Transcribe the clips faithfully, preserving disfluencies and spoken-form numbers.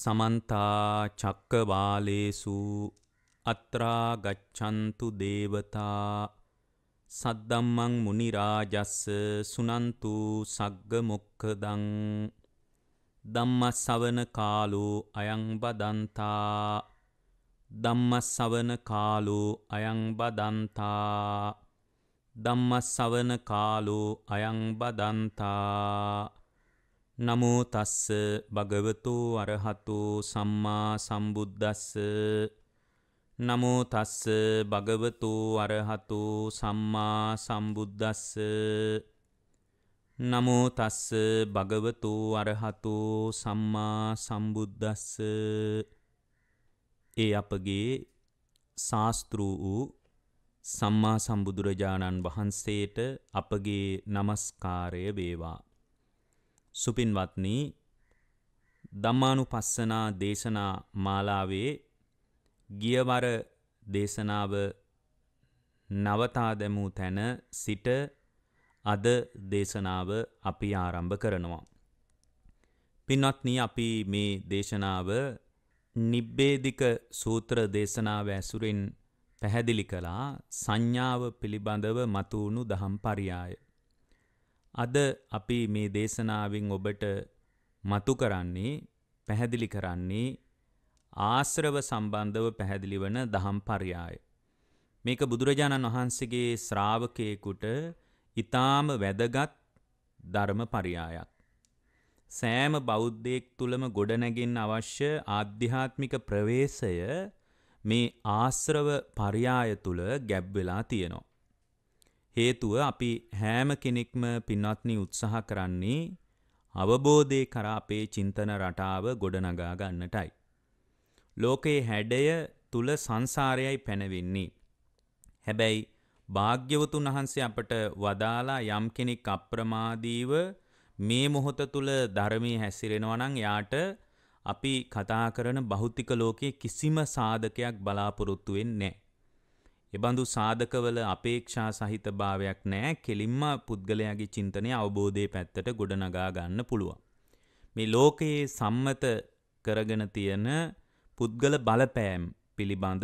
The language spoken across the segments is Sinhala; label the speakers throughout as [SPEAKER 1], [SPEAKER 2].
[SPEAKER 1] समन्ता चक्कवालेषु अत्रा गच्छन्तु देवता सद्दम्मं मुनिराजस्स सुनन्तु सग्गमुक्खदं ධම්මස්සවන කාලෝ අයං බදන්තා ධම්මස්සවන කාලෝ අයං බදන්තා ධම්මස්සවන කාලෝ අයං බදන්තා නමෝ තස්ස භගවතු අරහතෝ සම්මා සම්බුද්දස්ස නමෝ තස්ස භගවතු අරහතෝ සම්මා සම්බුද්දස්ස නමෝ තස්ස භගවතු අරහතෝ සම්මා සම්බුද්දස්ස. ඒ අපගේ ශාස්ත්‍රු වූ සම්මා සම්බුදුරජාණන් වහන්සේට අපගේ නමස්කාරය වේවා. සුපින්වත්නි, ධම්මානුපස්සනා දේශනා මාලාවේ ගියවර දේශනාව නවතා දැමූ තැන සිට අද දේශනාව අපි ආරම්භ කරනවා. පින්වත්නි, අපි මේ දේශනාව නිබ්බේධික සූත්‍ර දේශනාව ඇසුරින් පැහැදිලි කළා සංඥාව පිළිබඳව මතුවුණු දහම් පරයය. අද අපි මේ දේශනාවෙන් ඔබට මතු කරන්නේ පැහැදිලි කරන්නේ ආශ්‍රව සම්බන්ධව පැහැදිලි වන දහම් පරයය. මේක බුදුරජාණන් වහන්සේගේ ශ්‍රාවකයෙකුට ඊටාම වැදගත් ධර්ම පරයයක්. සෑම බෞද්ධයෙක් තුලම ගොඩනැගෙන්න අවශ්‍ය ආධ්‍යාත්මික ප්‍රවේශය මේ ආශ්‍රව පරයය තුල ගැබ් වෙලා තියෙනවා. හේතුව අපි හැම කෙනෙක්ම පින්වත්නි උත්සාහ කරන්නේ අවබෝධය කරා අපේ චින්තන රටාව ගොඩනගා ගන්නටයි. ලෝකයේ හැඩය තුල සංසාරයයි පැනවෙන්නේ. හැබැයි භාග්‍යවතුන් වහන්සේ අපට වදාලා යම් කෙනෙක් අප්‍රමාදීව මේ මොහොත තුල ධර්මයේ හැසිරෙනවා නම් යාට අපි කතා කරන භෞතික ලෝකයේ කිසිම සාධකයක් බලාපොරොත්තු වෙන්නේ නැහැ. ඒ බඳු සාධකවල අපේක්ෂා සහිත භාවයක් නැහැ. කෙලින්ම පුද්ගලයාගේ චින්තනය අවබෝධයේ පැත්තට ගොඩනගා ගන්න පුළුවන්. මේ ලෝකයේ සම්මත කරගෙන තියෙන පුද්ගල බලපෑම් පිළිබඳ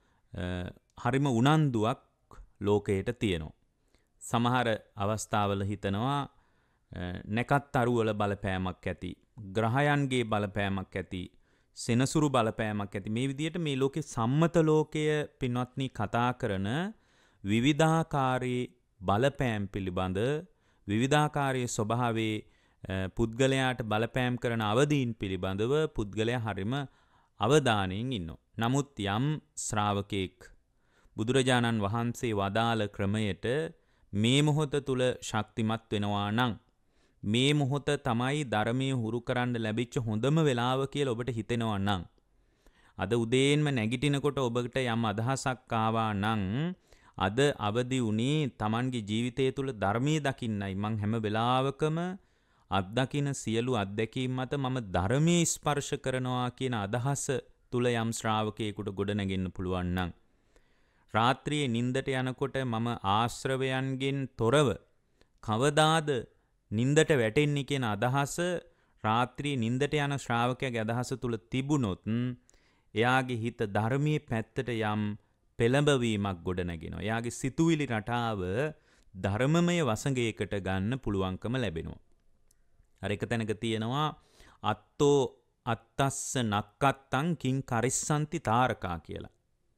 [SPEAKER 1] හරිම උනන්දුවක් ලෝකයට තියෙනවා. සමහර අවස්ථාවල හිතනවා නැකත් අරුවල බලපෑමක් ඇති, ග්‍රහයන්ගේ බලපෑමක් ඇති, සෙනසුරු බලපෑමක් ඇති. මේ විදිහට මේ ලෝකේ සම්මත ලෝකය පින්වත්නි කතා කරන විවිධාකාරී බලපෑම් පිළිබඳ විවිධාකාරී ස්වභාවයේ පුද්ගලයාට බලපෑම් කරන අවදීන් පිළිබඳව පුද්ගලයා හරිම අවධානයෙන් ඉන්නවා. නමුත් යම් ශ්‍රාවකෙක් බුදුරජාණන් වහන්සේ වදාළ ක්‍රමයට මේ මොහොත තුල ශක්තිමත් වෙනවා නම් මේ මොහොත තමයි ධර්මයේ හුරු කරන්න ලැබිච්ච හොඳම වෙලාව කියලා ඔබට හිතෙනවා නම් අද උදේන්ම නැගිටිනකොට ඔබට යම් අදහසක් ආවා නම් අද අවදි වුණේ Tamanගේ ජීවිතය තුල ධර්මයේ දකින්නයි. මං හැම වෙලාවකම අත්දකින සියලු අත්දැකීම් මත මම ධර්මයේ ස්පර්ශ කරනවා කියන අදහස තුල යම් ශ්‍රාවකයෙකුට ගොඩනගෙන්න පුළුවන් නම් රාත්‍රියේ නිින්දට යනකොට මම ආශ්‍රවයන්ගෙන් තොරව කවදාද නිින්දට වැටෙන්නේ කියන අදහස රාත්‍රියේ නිින්දට යන ශ්‍රාවකයාගේ අදහස තුල තිබුණොත් එයාගේ හිත ධර්මයේ පැත්තට යම් පෙළඹවීමක් ගොඩනගෙනවා. එයාගේ සිතුවිලි රටාව ධර්මමය වසඟයකට ගන්න පුළුවන්කම ලැබෙනවා. අර එක තැනක තියෙනවා අත්තෝ අත්තස්ස නක්කත්තං කිං කරිස්සන්ති තාරකා කියලා.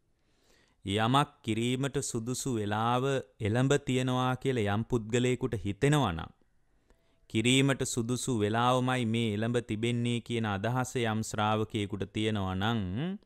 [SPEAKER 1] යමක් කිරීමට සුදුසු වෙලාව එළඹ තියනවා කියලා යම් පුද්ගලයෙකුට හිතෙනවා නම් කිරීමට සුදුසු වෙලාවමයි මේ එළඹ තිබෙන්නේ කියන අදහස යම් ශ්‍රාවකයෙකුට තියෙනවා නම්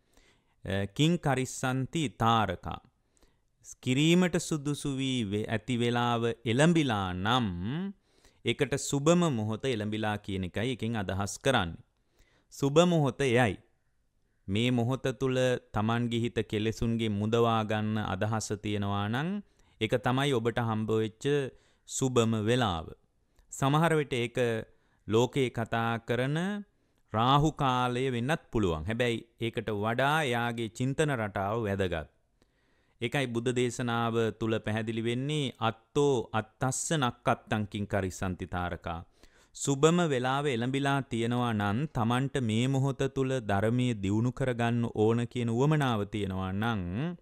[SPEAKER 1] කිං කරිස්සන්ති තාරකා කිරීමට සුදුසු වී ඇති වෙලාව එළඹිලා නම් ඒකට සුබම මොහොත එළඹිලා කියන එකයි එකෙන් අදහස් කරන්නේ. සුබ මොහොත එයයි. මේ මොහොත තුල Tamanගේ හිත කෙලෙසුන්ගේ මුදවා ගන්න අදහස තියෙනවා නම් ඒක තමයි ඔබට හම්බ වෙච්ච සුබම වෙලාව. සමහර විට ඒක ලෝකේ කතා කරන රාහු කාලය වෙන්නත් පුළුවන්. හැබැයි ඒකට වඩා එයාගේ චින්තන රටාව වැදගත්. ඒකයි බුද්ධ දේශනාව තුල පැහැදිලි වෙන්නේ අත්තෝ අත්තස්ස නක්කත්තං කිං කරිස්සන්ති තාරකා. සුබම වෙලාව එළඹිලා තියෙනවා නම් Tamanට මේ මොහොත තුල ධර්මයේ දියුණු කරගන්න ඕන කියන උවමනාව තියෙනවා නම්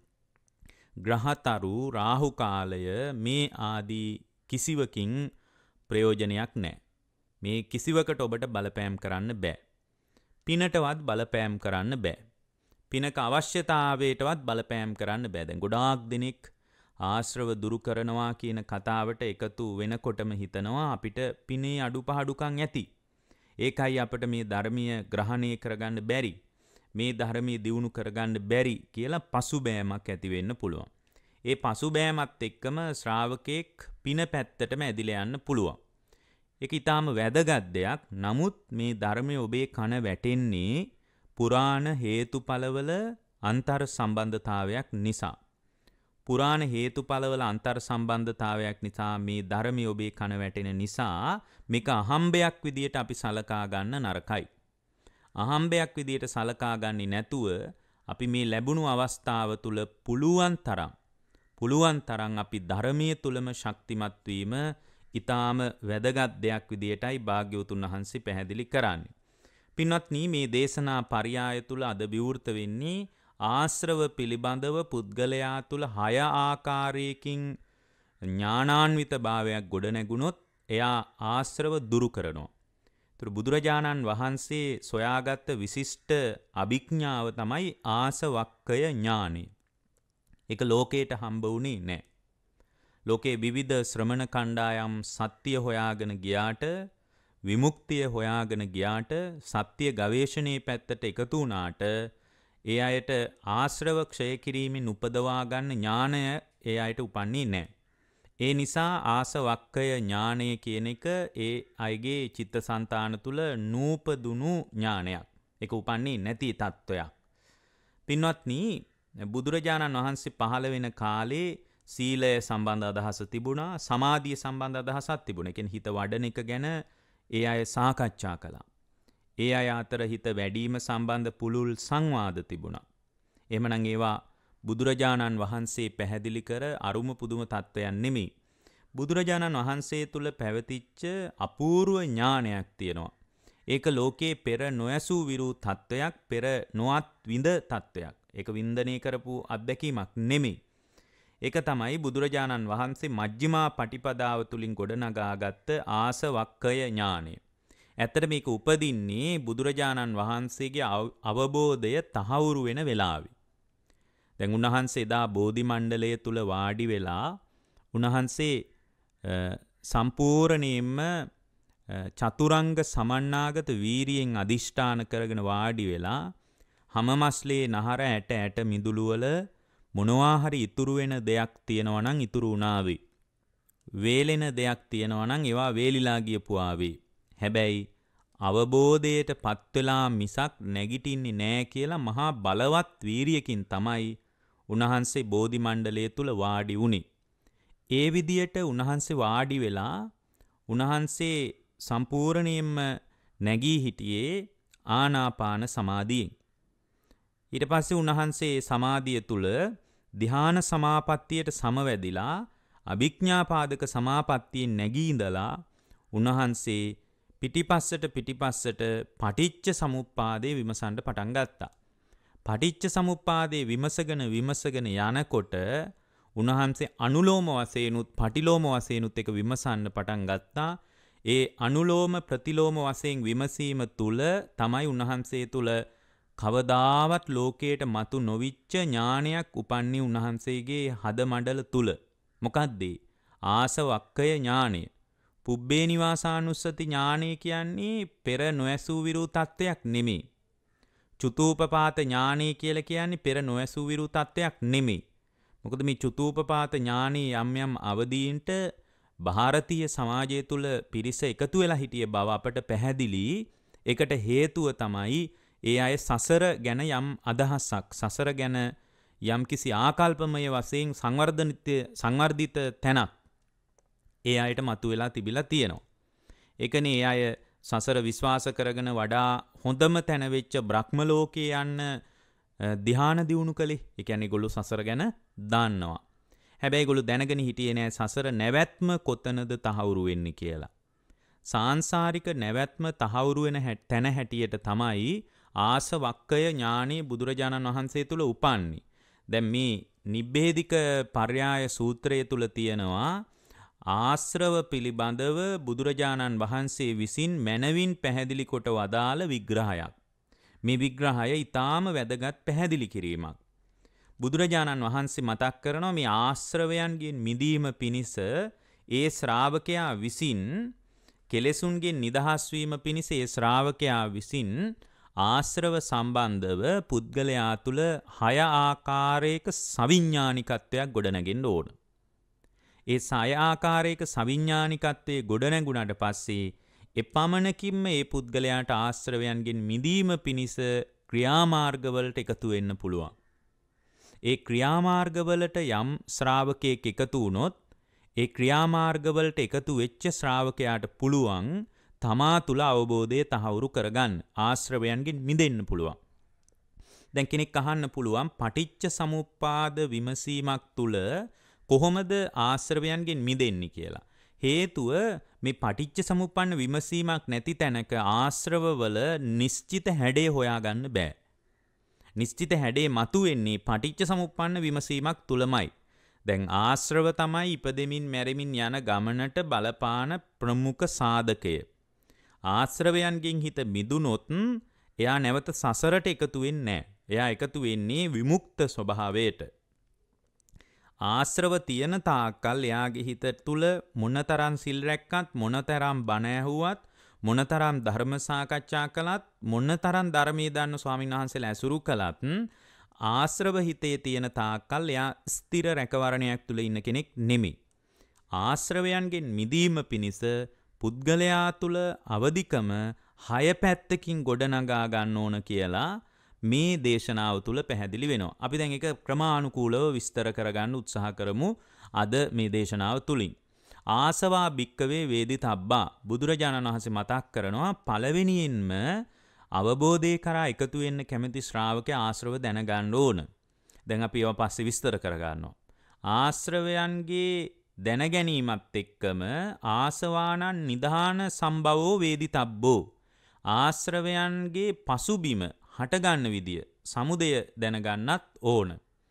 [SPEAKER 1] ග්‍රහතරු රාහු කාලය මේ ආදී කිසිවකින් ප්‍රයෝජනයක් නැහැ. මේ කිසිවකට ඔබට බලපෑම් කරන්න බෑ. පිනටවත් බලපෑම් කරන්න බෑ. පිනක අවශ්‍යතාවයටවත් බලපෑම් කරන්න බෑ. දැන් ගොඩාක් දෙනෙක් ආශ්‍රව දුරු කරනවා කියන කතාවට එකතු වෙනකොටම හිතනවා අපිට පිනේ අඩුපහඩුකම් ඇති. ඒකයි අපිට මේ ධර්මීය ග්‍රහණය කරගන්න බැරි. මේ ධර්මීය දියුණු කරගන්න බැරි කියලා පසුබෑමක් ඇති වෙන්න පුළුවන්. ඒ පසුබෑමත් එක්කම ශ්‍රාවකෙක් පින පැත්තටම ඇදිලා යන්න පුළුවන්. ඒක ඊටාම වැදගත් දෙයක්. නමුත් මේ ධර්මයේ ඔබේ කන වැටෙන්නේ පුරාණ හේතුඵලවල අන්තර් සම්බන්ධතාවයක් නිසා. පුරාණ හේතුඵලවල අන්තර් සම්බන්ධතාවයක් නිසා මේ ධර්මයේ ඔබේ කන වැටෙන නිසා මේක අහම්බයක් විදියට අපි සලකා ගන්න නරකයි. අහම්බයක් විදියට සලකා ගන්නේ නැතුව අපි මේ ලැබුණු අවස්ථාව තුල පුළුවන් තරම් පුළුවන් තරම් අපි ධර්මයේ තුලම ශක්තිමත් වීම ඊටාම වැදගත් දෙයක් විදියටයි භාග්‍යවතුන් වහන්සේ පැහැදිලි කරන්නේ. පින්වත්නි මේ දේශනා පරයය තුල අද විවෘත වෙන්නේ ආශ්‍රව පිළිබඳව පුද්ගලයා තුල හය ආකාරයකින් ඥානාන්විත භාවයක් ගොඩ නැගුණොත් එයා ආශ්‍රව දුරු කරනවා. ඒතර බුදුරජාණන් වහන්සේ සොයාගත්ත විශිෂ්ට අභිඥාව තමයි ආසවක්කය ඥානෙ. ඒක ලෝකයට හම්බ වුණේ නැහැ. ලෝකේ විවිධ ශ්‍රමණ කණ්ඩායම් සත්‍ය හොයාගෙන ගියාට විමුක්තිය හොයාගෙන ගියාට සත්‍ය ගවේෂණයේ පැත්තට එකතු වුණාට ඒ අයට ආශ්‍රව ක්ෂය කිරීමෙන් උපදවා ගන්න ඥානය ඒ අයට උපන්නේ නැහැ. ඒ නිසා ආසවක්කය ඥානය කියන එක ඒ අයගේ චිත්තසංතාන තුල නූපදුණු ඥානයක්. ඒක උපන්නේ නැති තත්වයක්. පින්වත්නි බුදුරජාණන් වහන්සේ පහළ වෙන කාලේ සීලය සම්බන්ධ අදහස තිබුණා, සමාධිය සම්බන්ධ අදහසක් තිබුණා. ඒ කියන්නේ හිත වඩන එක ගැන ඒ අය සාකච්ඡා කළා. ඒ අය අතර හිත වැඩිම සම්බන්ධ පුළුල් සංවාද තිබුණා. එහෙමනම් ඒවා බුදුරජාණන් වහන්සේ පැහැදිලි කර අරුම පුදුම තත්වයන් නෙමෙයි. බුදුරජාණන් වහන්සේ තුල පැවතිච්ච අපූර්ව ඥානයක් තියෙනවා. ඒක ලෝකේ පෙර නොඇසූ විරු තත්වයක්, පෙර නොඅත් විඳ තත්වයක්. ඒක වින්දනය කරපු අත්දැකීමක් නෙමෙයි. ඒක තමයි බුදුරජාණන් වහන්සේ මජ්ක්‍ධිමා පටිපදාව තුලින් ගොඩනගාගත්ත ආසවක්කය ඥානය. ඇත්තට මේක උපදින්නේ බුදුරජාණන් වහන්සේගේ අවබෝධය තහවුරු වෙන වෙලාවේ. දැන් උන්වහන්සේ එදා බෝධි මණ්ඩලය තුල වාඩි වෙලා උන්වහන්සේ සම්පූර්ණයෙන්ම චතුරංග සමන්නාගත වීරියෙන් අදිෂ්ඨාන කරගෙන වාඩි වෙලා හැමමස්ලේ නහර ඇට ඇට මිදුළු වල මොනවා හරි ඉතුරු වෙන දෙයක් තියෙනවා නම් ඉතුරු වුණාවේ. වේලෙන දෙයක් තියෙනවා නම් ඒවා වේලිලා ගියපු ආවේ. හැබැයි අවබෝධයට පත් වෙලා මිසක් නැගිටින්නේ නැහැ කියලා මහා බලවත් වීරියකින් තමයි උන්වහන්සේ බෝධි මණ්ඩලය තුල වාඩි වුණේ. ඒ විදියට උන්වහන්සේ වාඩි වෙලා උන්වහන්සේ සම්පූර්ණයෙන්ම නැගී හිටියේ ආනාපාන සමාධියෙන්. ඊට පස්සේ උන්වහන්සේ සමාධිය තුල ධ්‍යාන සමාපත්තියට සමවැදිලා අභිඥාපාදක සමාපත්තියෙන් නැගී ඉඳලා උන්වහන්සේ පිටිපස්සට පිටිපස්සට පටිච්ච සමුප්පාදේ විමසන්න පටන් ගත්තා. පටිච්ච සමුප්පාදේ විමසගෙන විමසගෙන යනකොට උන්වහන්සේ අනුලෝම වශයෙන්ුත් පටිලෝම වශයෙන්ුත් එක විමසන්න පටන් ගත්තා. ඒ අනුලෝම ප්‍රතිලෝම වශයෙන් විමසීම තුල තමයි උන්වහන්සේ තුල කවදාවත් ලෝකයට මතු නොවිච්ච ඥානයක් උපන්නේ උන්වහන්සේගේ හද මණ්ඩල තුල. මොකද්ද? ආසවක්කය ඥානය. පුබ්බේ නිවාසානුස්සති ඥානය කියන්නේ පෙර නොඇසූ විරු තත්වයක් නෙමෙයි. චුතූපපාත ඥානය කියලා කියන්නේ පෙර නොඇසූ විරු තත්වයක් නෙමෙයි. මොකද මේ චුතූපපාත ඥානයේ යම් යම් අවදීන්ට ಭಾರತೀಯ සමාජය තුල පිරිස එකතු වෙලා හිටිය බව අපට පැහැදිලි. ඒකට හේතුව තමයි ඒ අය සසර ගැන යම් අදහසක්, සසර ගැන යම් කිසි ආකල්පමය වශයෙන් සංවර්ධනිත සංවර්ධිත තැනක් ඒ අයට මතුවලා තිබිලා තියෙනවා. ඒකනේ ඒ අය සසර විශ්වාස කරගෙන වඩා හොඳම තැන වෙච්ච බ්‍රහ්ම ලෝකේ යන්න ධ්‍යාන දියුණු කළේ. ඒ කියන්නේ ඒගොල්ලෝ සසර ගැන දන්නවා. හැබැයි ඒගොල්ලෝ දැනගෙන හිටියේ නෑ සසර නැවැත්ම කොතනද තහවුරු වෙන්නේ කියලා. සාංශාරික නැවැත්ම තහවුරු වෙන තැන හැටියට තමයි ආසවක්කය ඥානෙ බුදුරජාණන් වහන්සේ තුල උපන්නේ. දැන් මේ නිබ්බේධික පර්යාය සූත්‍රය තුල තියෙනවා ආශ්‍රව පිළිබඳව බුදුරජාණන් වහන්සේ විසින් මනවින් පැහැදිලි කොට වදාළ විග්‍රහයක්. මේ විග්‍රහය ඊටාම වැදගත් පැහැදිලි කිරීමක්. බුදුරජාණන් වහන්සේ මතක් කරනවා මේ ආශ්‍රවයන්ගෙන් මිදීම පිණිස ඒ ශ්‍රාවකයා විසින් කෙලෙසුන්ගෙන් නිදහස් වීම පිණිස ඒ ශ්‍රාවකයා විසින් ආශ්‍රව සම්බන්ධව පුද්ගලයා තුල හය ආකාරයක සවිඥානිකත්වයක් ගොඩනගෙන්න ඕන. ඒ සය ආකාරයක සවිඥානිකත්වයේ ගොඩනැගුණාට පස්සේ එපමණකින්ම ඒ පුද්ගලයාට ආශ්‍රවයන්ගෙන් මිදීම පිණිස ක්‍රියාමාර්ගවලට එකතු වෙන්න පුළුවන්. ඒ ක්‍රියාමාර්ගවලට යම් ශ්‍රාවකයෙක් එකතු වුණොත් ඒ ක්‍රියාමාර්ගවලට එකතු වෙච්ච ශ්‍රාවකයාට පුළුවන් තමා තුල අවබෝධය තහවුරු කරගන්න, ආශ්‍රවයන්ගෙන් මිදෙන්න පුළුවන්. දැන් කෙනෙක් අහන්න පුළුවන් පටිච්ච සමුප්පාද විමසීමක් තුල කොහොමද ආශ්‍රවයන්ගෙන් මිදෙන්නේ කියලා. හේතුව මේ පටිච්ච සමුප්පන්න විමසීමක් නැති තැනක ආශ්‍රවවල නිශ්චිත හැඩය හොයාගන්න බෑ. නිශ්චිත හැඩේ මතුවෙන්නේ පටිච්ච සමුප්පන්න විමසීමක් තුලමයි. දැන් ආශ්‍රව තමයි ඉපදෙමින් මැරෙමින් යන ගමනට බලපාන ප්‍රමුඛ සාධකය. ආශ්‍රවයන්ගෙන් හිත මිදුනොත් එයා නැවත සසරට එකතු වෙන්නේ නැහැ. එයා එකතු වෙන්නේ විමුක්ත ස්වභාවයට. ආශ්‍රව තියෙන තාක්කල් එයාගේ හිත තුල මොනතරම් සිල් රැක්කත්, මොනතරම් බණ ඇහුවත්, මොනතරම් ධර්ම සාකච්ඡා කළත්, මොනතරම් ධර්මයේ දන්න ස්වාමීන් වහන්සේලා ඇසුරු කළත් ආශ්‍රව හිතේ තියෙන තාක්කල් එයා ස්ථිර රැකවරණයක් තුල ඉන්න කෙනෙක් නෙමෙයි. ආශ්‍රවයන්ගෙන් මිදීම පිණිස පුද්ගලයා තුල අවදිකම හය පැත්තකින් ගොඩනගා ගන්න ඕන කියලා මේ දේශනාව තුල පැහැදිලි වෙනවා. අපි දැන් ඒක ක්‍රමානුකූලව විස්තර කරගන්න උත්සාහ කරමු අද මේ දේශනාව තුලින්. ආසවා භික්කවේ වේදිතබ්බා බුදුරජාණන් වහන්සේ මතක් කරනවා පළවෙනියෙන්ම අවබෝධය කරා එකතු වෙන්න කැමති ශ්‍රාවකයා ආශ්‍රව දැනගන්න ඕන. දැන් අපි ඒවා පස්සේ විස්තර කරගන්නවා. ආශ්‍රවයන්ගේ දැනගැනීමත් එක්කම ආසවානං නිධාන සම්භවෝ වේදිතබ්බෝ ආශ්‍රවයන්ගේ පසුබිම හටගන්න විදිය සමුදය දැනගන්නත් ඕන.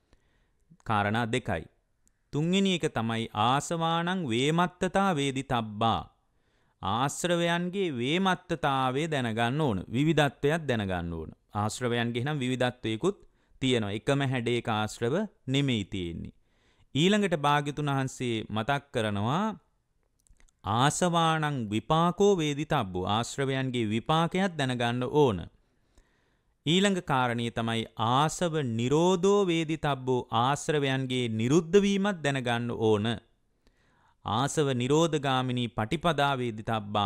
[SPEAKER 1] කාරණා දෙකයි. තුන්වෙනි එක තමයි ආසවානං වේමත්තතා වේදිතබ්බා ආශ්‍රවයන්ගේ වේමත්තතාවය දැනගන්න ඕන. විවිධත්වයක් දැනගන්න ඕන. ආශ්‍රවයන්ගේ නම් විවිධත්වයකුත් තියෙනවා. එකම හැඩයක ආශ්‍රව නෙමෙයි තියෙන්නේ. ඊළඟට භාග්‍යතුන් වහන්සේ මතක් කරනවා ආසවානං විපාකෝ වේදිතබ්බෝ ආශ්‍රවයන්ගේ විපාකයක් දැනගන්න ඕන. ඊළඟ කාරණේ තමයි ආසව නිරෝධෝ වේදිතබ්බෝ ආශ්‍රවයන්ගේ නිරුද්ධ වීමත් දැනගන්න ඕන. ආසව නිරෝධගාමිනී පටිපදා වේදිතබ්බා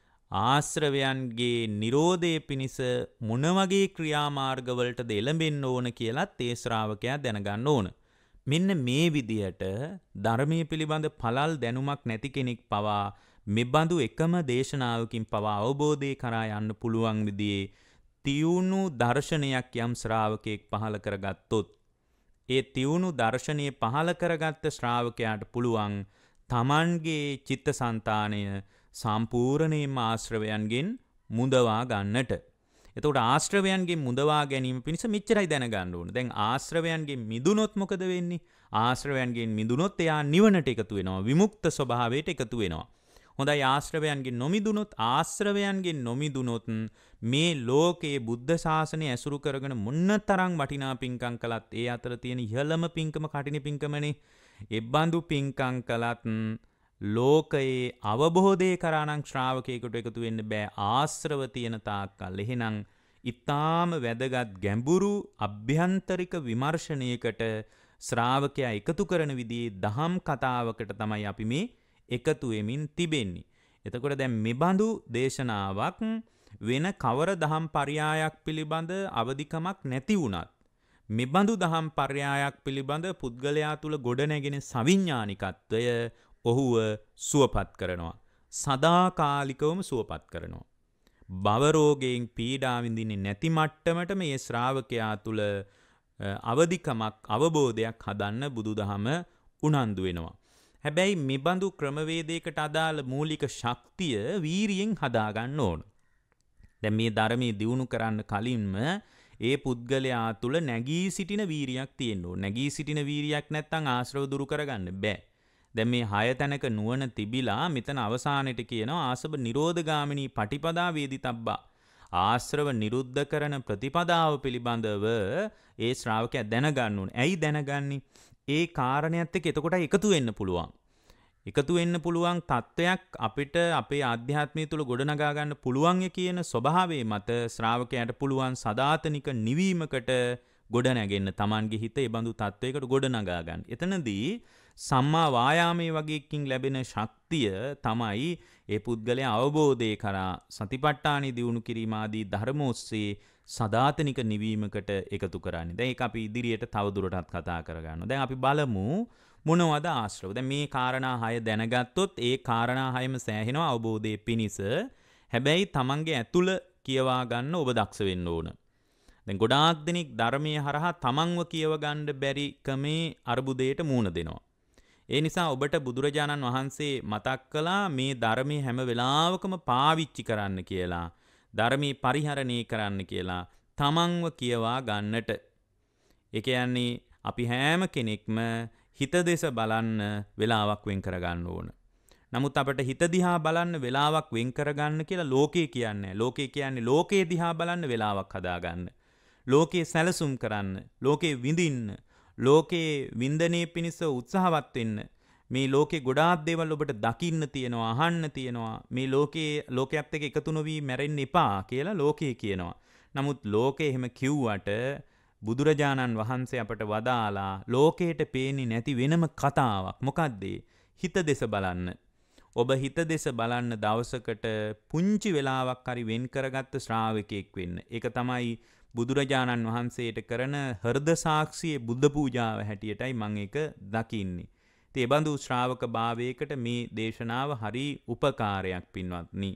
[SPEAKER 1] ආශ්‍රවයන්ගේ නිරෝධය පිණිස මොන වගේ ක්‍රියාමාර්ගවලටද එළඹෙන්න ඕන කියලත් ඒ ශ්‍රාවකයා දැනගන්න ඕන. මෙන්න මේ විදියට ධර්මයේ පිළිබඳ පළල් දැනුමක් නැති කෙනෙක් පවා මෙබඳු එකම දේශනාවකින් පවා අවබෝධය කරා යන්න පුළුවන් විදිහේ තියුණු දර්ශනයක් යම් ශ්‍රාවකයෙක් පහල කරගත්තොත් ඒ තියුණු දර්ශනීය පහල කරගත්ත ශ්‍රාවකයාට පුළුවන් තමන්ගේ චිත්තසංතානය සම්පූර්ණයෙන්ම ආශ්‍රවයන්ගෙන් මුදවා ගන්නට. එතකොට ආශ්‍රවයන්ගෙන් මුදවා ගැනීම පිණිස මෙච්චරයි දැනගන්න ඕන. දැන් ආශ්‍රවයන්ගෙන් මිදුනොත් මොකද වෙන්නේ? ආශ්‍රවයන්ගෙන් මිදුනොත් එයා නිවනට එකතු වෙනවා. විමුක්ත ස්වභාවයට එකතු වෙනවා. හොඳයි ආශ්‍රවයන්ගෙන් නොමිදුනොත් ආශ්‍රවයන්ගෙන් නොමිදුනොත් මේ ලෝකයේ බුද්ධ ශාසනය ඇසුරු කරගෙන මොනතරම් වටිනා පින්කම් කළත් ඒ අතර තියෙන ඉහළම පින්කම කටින පින්කමනේ. එබ්බඳු පින්කම් කළත් ලෝකයේ අවබෝධය කරානම් ශ්‍රාවකයෙකුට එකතු වෙන්න බෑ ආශ්‍රව තියෙන තාක්කල්. එහෙනම් ඊටාම වැදගත් ගැඹුරු අභ්‍යන්තරික විමර්ශනයකට ශ්‍රාවකයා එකතු කරන විදිහේ දහම් කතාවකට තමයි අපි මේ එකතු වෙමින් තිබෙන්නේ. එතකොට දැන් මෙබඳු දේශනාවක් වෙන කවර දහම් පරයායක් පිළිබඳ අවදිකමක් නැති වුණත් මෙබඳු දහම් පරයායක් පිළිබඳ පුද්ගලයා තුල ගොඩනැගෙන සවිඥානිකත්වය ඔහුව සුවපත් කරනවා. සදාකාලිකවම සුවපත් කරනවා. භව රෝගයෙන් පීඩා විඳින්නේ නැති මට්ටමට මේ ශ්‍රාවකයා තුල අවදිකමක් අවබෝධයක් හදන්න බුදුදහම උනන්දු වෙනවා. හැබැයි මෙබඳු ක්‍රමවේදයකට අදාළ මූලික ශක්තිය වීරියෙන් හදා ගන්න ඕන. දැන් මේ ධර්මයේ දියුණු කරන්න කලින්ම ඒ පුද්ගලයා තුල නැගී සිටින වීරියක් තියෙන්න ඕන. නැගී සිටින වීරියක් නැත්නම් ආශ්‍රව දුරු කරගන්න බෑ. දැන් මේ හය තැනක නුවණ තිබිලා මෙතන අවසානයේට කියනවා ආසබ නිරෝධගාමිනී පටිපදා වේදිතබ්බා. ආශ්‍රව නිරුද්ධ කරන ප්‍රතිපදාව පිළිබඳව ඒ ශ්‍රාවකයා දැනගන්න ඕනේ. ඇයි දැනගන්නේ? ඒ කාරණයක් එක්ක එතකොට එකතු වෙන්න පුළුවන්. එකතු වෙන්න පුළුවන් තත්වයක් අපිට අපේ ආධ්‍යාත්මය තුළ ගොඩනගා ගන්න පුළුවන් කියන ස්වභාවය මත ශ්‍රාවකයාට පුළුවන් සදාතනික නිවීමකට ගොඩනැගෙන්න Tamanගේ හිත ඒ බඳු තත්වයකට ගොඩනගා ගන්න. එතනදී සම්මා වායාමයේ වගේකින් ලැබෙන ශක්තිය තමයි ඒ පුද්ගලයා අවබෝධය කරා සතිපට්ඨානෙ දියුණු කිරීම ආදී ධර්ම ඔස්සේ සදාතනික නිවීමකට එකතු කරන්නේ. දැන් ඒක අපි ඉදිරියට තවදුරටත් කතා කරගන්නවා. දැන් අපි බලමු මොනවද ආශ්‍රව. දැන් මේ කාරණා හය දැනගත්තොත් ඒ කාරණා හයම සෑහෙනවා අවබෝධයේ පිනිස. හැබැයි Tamange ඇතුළ කියවා ගන්න ඔබ දක්ෂ වෙන්න ඕන. දැන් ගොඩාක් දෙනෙක් ධර්මයේ හරහා තමන්ව කියව ගන්න බැරි කමේ අරුබුදයට මූණ දෙනවා. ඒ නිසා ඔබට බුදුරජාණන් වහන්සේ මතක් කළා මේ ධර්මයේ හැම වෙලාවකම පාවිච්චි කරන්න කියලා. ධර්මයේ පරිහරණය කරන්න කියලා තමන්ව කියවා ගන්නට. ඒ කියන්නේ අපි හැම කෙනෙක්ම හිත දෙස බලන්න වෙලාවක් වෙන් කරගන්න ඕන. නමුත් අපිට හිත දිහා බලන්න වෙලාවක් වෙන් කරගන්න කියලා ලෝකේ කියන්නේ. ලෝකේ කියන්නේ ලෝකේ දිහා බලන්න වෙලාවක් හදාගන්න. ලෝකේ සැලසුම් කරන්න, ලෝකේ විඳින්න, ලෝකේ වින්දනයේ පිණිස උත්සාහවත් වෙන්න. මේ ලෝකේ ගොඩාක් දේවල් ඔබට දකින්න තියෙනවා, අහන්න තියෙනවා. මේ ලෝකේ ලෝකයක් එක්ක එකතු නොවි මැරෙන්න එපා කියලා ලෝකේ කියනවා. නමුත් ලෝකේ එහෙම කිව්වට බුදුරජාණන් වහන්සේ අපට වදාලා ලෝකයට පේන්නේ නැති වෙනම කතාවක්. මොකද්ද? හිත දෙස බලන්න. ඔබ හිත දෙස බලන්න දවසකට පුංචි වෙලාවක් හරි වෙන් කරගත්ත ශ්‍රාවකෙක් වෙන්න. ඒක තමයි බුදුරජාණන් වහන්සේට කරන හෘද සාක්ෂියේ බුද්ධ පූජාව හැටියටයි මම ඒක දකින්නේ. ඉතින් ඒ බඳු ශ්‍රාවක භාවයකට මේ දේශනාව හරි උපකාරයක් පින්වත්නි.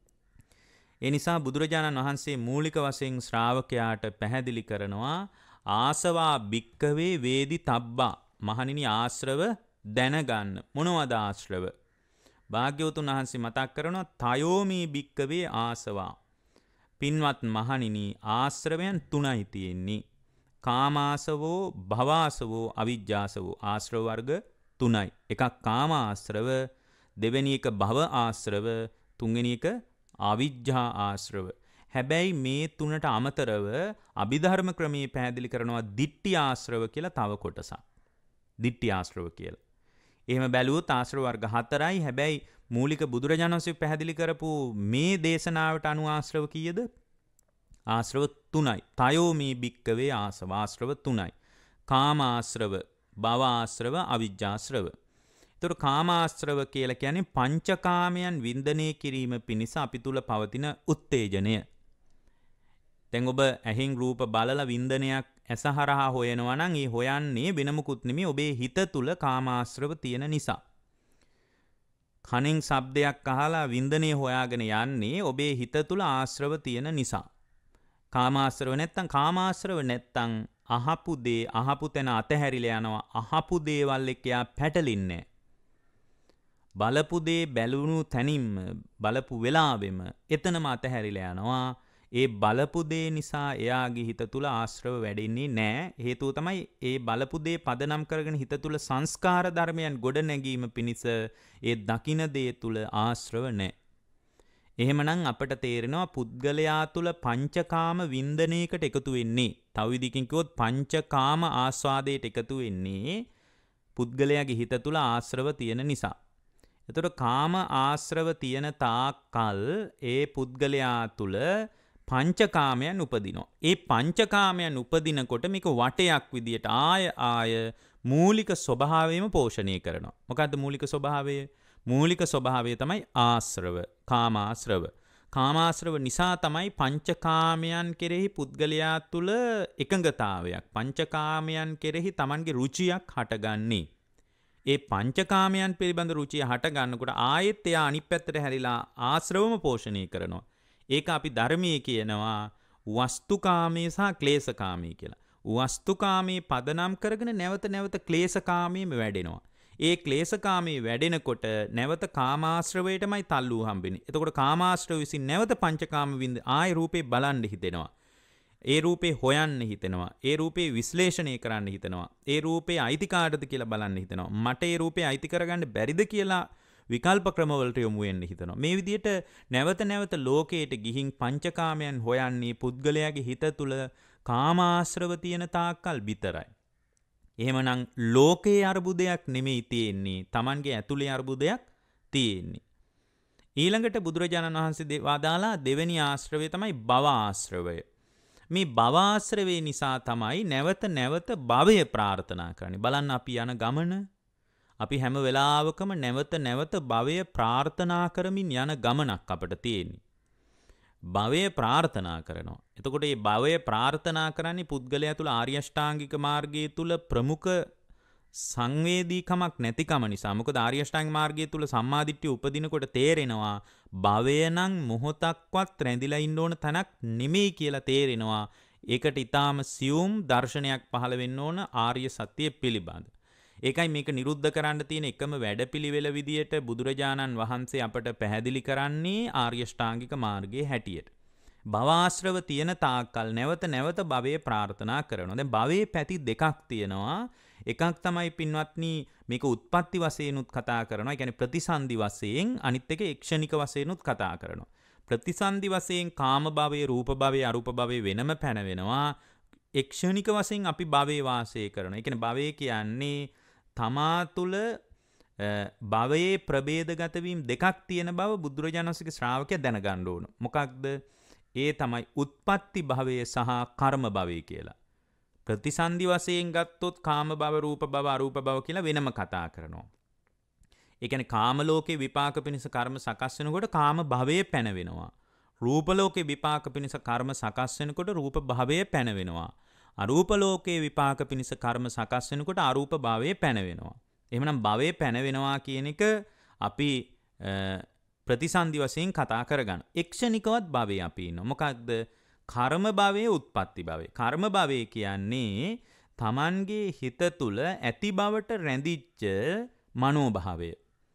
[SPEAKER 1] ඒ නිසා බුදුරජාණන් වහන්සේ මූලික වශයෙන් ශ්‍රාවකයාට පැහැදිලි කරනවා ආසවා භික්කවේ වේදි තබ්බා. මහණෙනි ආශ්‍රව දැනගන්න. මොනවද ආශ්‍රව? භාග්‍යවතුන් වහන්සේ මතක් කරනවා තයෝමී භික්කවේ ආසවා. පින්වත් මහණෙනි ආශ්‍රවයන් තුනයි තියෙන්නේ. කාමාසවෝ, භවාසවෝ, අවිජ්ජාසවෝ. ආශ්‍රව වර්ග තුනයි. එකක් කාම ආශ්‍රව, දෙවෙනි එක භව ආශ්‍රව, තුන්වෙනි එක අවිජ්ජා ආශ්‍රව. හැබැයි මේ තුනට අමතරව අභිධර්ම ක්‍රමයේ පැහැදිලි කරනවා දිට්ඨි ආශ්‍රව කියලා තව කොටසක්. දිට්ඨි ආශ්‍රව කියලා. එහෙම බැලුවොත් ආශ්‍රව වර්ග හතරයි. හැබැයි මූලික බුදුරජාණන් වහන්සේ පැහැදිලි කරපු මේ දේශනාවට අනුව ආශ්‍රව කීයද? ආශ්‍රව තුනයි. තයෝ මේ භික්කවේ ආසව. ආශ්‍රව තුනයි. කාම ආශ්‍රව, භව ආශ්‍රව, අවිජ්ජාශ්‍රව. ඒතර කාම ආශ්‍රව කියලා කියන්නේ පංචකාමයන් වින්දනය කිරීම පිණිස අපි තුල පවතින උත්තේජනය. දැන් ඔබ ඇහෙන් රූප බලලා වින්දනයක් ඇසහරහා හොයනවා නම් ඒ හොයන්නේ වෙන මොකුත් නෙමෙයි ඔබේ හිත තුල කාමාශ්‍රව තියෙන නිසා. කනෙන් ශබ්දයක් අහලා වින්දනය හොයාගෙන යන්නේ ඔබේ හිත තුල ආශ්‍රව තියෙන නිසා. කාමාශ්‍රව නැත්තම් කාමාශ්‍රව නැත්තම් අහපු දේ අහපු තැන අතහැරිලා යනවා. අහපු දේවල් එක්ක යා පැටලින්නේ. බලපු දේ බැලුණු තැනින්ම බලපු වෙලාවෙම එතනම අතහැරිලා යනවා. ඒ බලපු දේ නිසා එයාගේ හිත තුල ආශ්‍රව වැඩෙන්නේ නැහැ. හේතුව තමයි ඒ බලපු දේ පදනම් කරගෙන හිත තුල සංස්කාර ධර්මයන් ගොඩ නැගීම පිණිස ඒ දකින දේ තුල ආශ්‍රව නැහැ. එහෙමනම් අපට තේරෙනවා පුද්ගලයා තුල පංචකාම වින්දනයකට එකතු වෙන්නේ. තව විදිහකින් කිව්වොත් පංචකාම ආස්වාදයට එකතු වෙන්නේ පුද්ගලයාගේ හිත තුල ආශ්‍රව තියෙන නිසා. එතකොට කාම ආශ්‍රව තියෙන තාක්කල් ඒ පුද්ගලයා තුල පංචකාමයන් උපදිනවා. ඒ පංචකාමයන් උපදිනකොට මේක වටයක් විදියට ආය ආය මූලික ස්වභාවයම පෝෂණය කරනවා. මොකද්ද මූලික ස්වභාවය? මූලික ස්වභාවය තමයි ආශ්‍රව, කාමාශ්‍රව. කාමාශ්‍රව නිසා තමයි පංචකාමයන් කෙරෙහි පුද්ගලයා තුල එකඟතාවයක්, පංචකාමයන් කෙරෙහි Tamanගේ රුචියක් හටගන්නේ. ඒ පංචකාමයන් පිළිබඳ රුචිය හට ගන්නකොට ආයෙත් එයා අනිත් පැත්තට හැරිලා ආශ්‍රවම පෝෂණය කරනවා. ඒක අපි ධර්මයේ කියනවා වස්තුකාමී සහ ක්ලේශකාමී කියලා. වස්තුකාමී පදනම් කරගෙන නැවත නැවත ක්ලේශකාමීම වැඩෙනවා. ඒ ක්ලේශකාමී වැඩෙනකොට නැවත කාමාශ්‍රවයටමයි තල්ලු හම්බෙන්නේ. එතකොට කාමාශ්‍රව විසින් නැවත පංචකාම විඳ ආය රූපේ බලන්න හිතෙනවා. ඒ රූපේ හොයන්න හිතෙනවා. ඒ රූපේ විශ්ලේෂණය කරන්න හිතෙනවා. ඒ රූපේ අයිති කාටද කියලා බලන්න හිතෙනවා. මට ඒ රූපේ අයිති කරගන්න බැරිද කියලා විකල්ප ක්‍රමවලට යොමු වෙන්න හිතනවා. මේ විදිහට නැවත නැවත ලෝකයට ගිහින් පංචකාමයන් හොයන්නේ පුද්ගලයාගේ හිත තුළ කාමාශ්‍රව තියෙන තාක්කල් විතරයි. එහෙමනම් ලෝකයේ අර්බුදයක් නෙමෙයි තියෙන්නේ. Tamanගේ ඇතුලේ අර්බුදයක් තියෙන්නේ. ඊළඟට බුදුරජාණන් වහන්සේ වදාලා දෙවෙනි ආශ්‍රවය තමයි භව ආශ්‍රවය. මේ භව ආශ්‍රවේ නිසා තමයි නැවත නැවත භවය ප්‍රාර්ථනා කරන්නේ. බලන්න අපි යන ගමන අපි හැම වෙලාවකම නැවත නැවත භවය ප්‍රාර්ථනා කරමින් යන ගමනක් අපිට තියෙන්නේ. භවය ප්‍රාර්ථනා කරනවා. එතකොට මේ භවය ප්‍රාර්ථනා කරන්නේ පුද්ගලයා තුළ ආර්ය අෂ්ටාංගික මාර්ගයේ තුල ප්‍රමුඛ සංවේදීකමක් නැතිකම නිසා. මොකද ආර්ය අෂ්ටාංගික මාර්ගයේ තුල සම්මාදිට්ඨිය උපදිනකොට තේරෙනවා භවය නම් මොහොතක්වත් රැඳිලා ඉන්න ඕන තැනක් නෙමෙයි කියලා තේරෙනවා. ඒකට ඊටාම සියුම් දර්ශනයක් පහළ වෙන්න ඕන ආර්ය සත්‍ය පිළිබඳ. ඒකයි මේක නිරුද්ධ කරන්න තියෙන එකම වැඩපිළිවෙල විදියට බුදුරජාණන් වහන්සේ අපට පැහැදිලි කරන්නේ ආර්ය ශ්‍රාංගික මාර්ගයේ හැටියට. භවආශ්‍රව තියෙන තාක්කල් නැවත නැවත භවයේ ප්‍රාර්ථනා කරනවා. දැන් භවයේ පැති දෙකක් තියෙනවා. එකක් තමයි පින්වත්නි මේක උත්පත්ති වශයෙන්ුත් කතා කරනවා. ඒ කියන්නේ ප්‍රතිසන්දි වශයෙන්, අනිත් එක ක්ෂණික වශයෙන්ුත් කතා කරනවා. ප්‍රතිසන්දි වශයෙන් කාම භවයේ, රූප භවයේ, අරූප භවයේ වෙනම පැන වෙනවා. ක්ෂණික වශයෙන් අපි භවයේ වාසය කරනවා. ඒ කියන්නේ භවයේ කියන්නේ තමා තුළ භවයේ ප්‍රභේදගත වීම දෙකක් තියෙන බව බුදුරජාණන් වහන්සේගේ ශ්‍රාවකයා දැනගන්න ඕන. මොකක්ද? ඒ තමයි උත්පත්ති භවය සහ කර්ම භවය කියලා. ප්‍රතිසන්දි වශයෙන් ගත්තොත් කාම භව, රූප භව, අරූප භව කියලා වෙනම කතා කරනවා. ඒ කියන්නේ කාම ලෝකේ විපාක පිණිස කර්ම සකස් වෙනකොට කාම භවයේ පැන වෙනවා. රූප ලෝකේ විපාක පිණිස කර්ම සකස් වෙනකොට රූප භවයේ පැන වෙනවා. අරූප ලෝකයේ විපාක පිණිස කර්ම සකස් වෙනකොට අරූප භවයේ පැන වෙනවා. එහෙමනම් භවයේ පැන වෙනවා කියන එක අපි ප්‍රතිසන්දි වශයෙන් කතා කරගන්න. ක්ෂණිකවත් භවයේ අපි ඉන්නවා. මොකක්ද? කර්ම භවයේ, උත්පත්ති භවයේ. කර්ම භවයේ කියන්නේ Tamanගේ හිත තුල ඇති බවට රැඳිච්ච මනෝභාවය.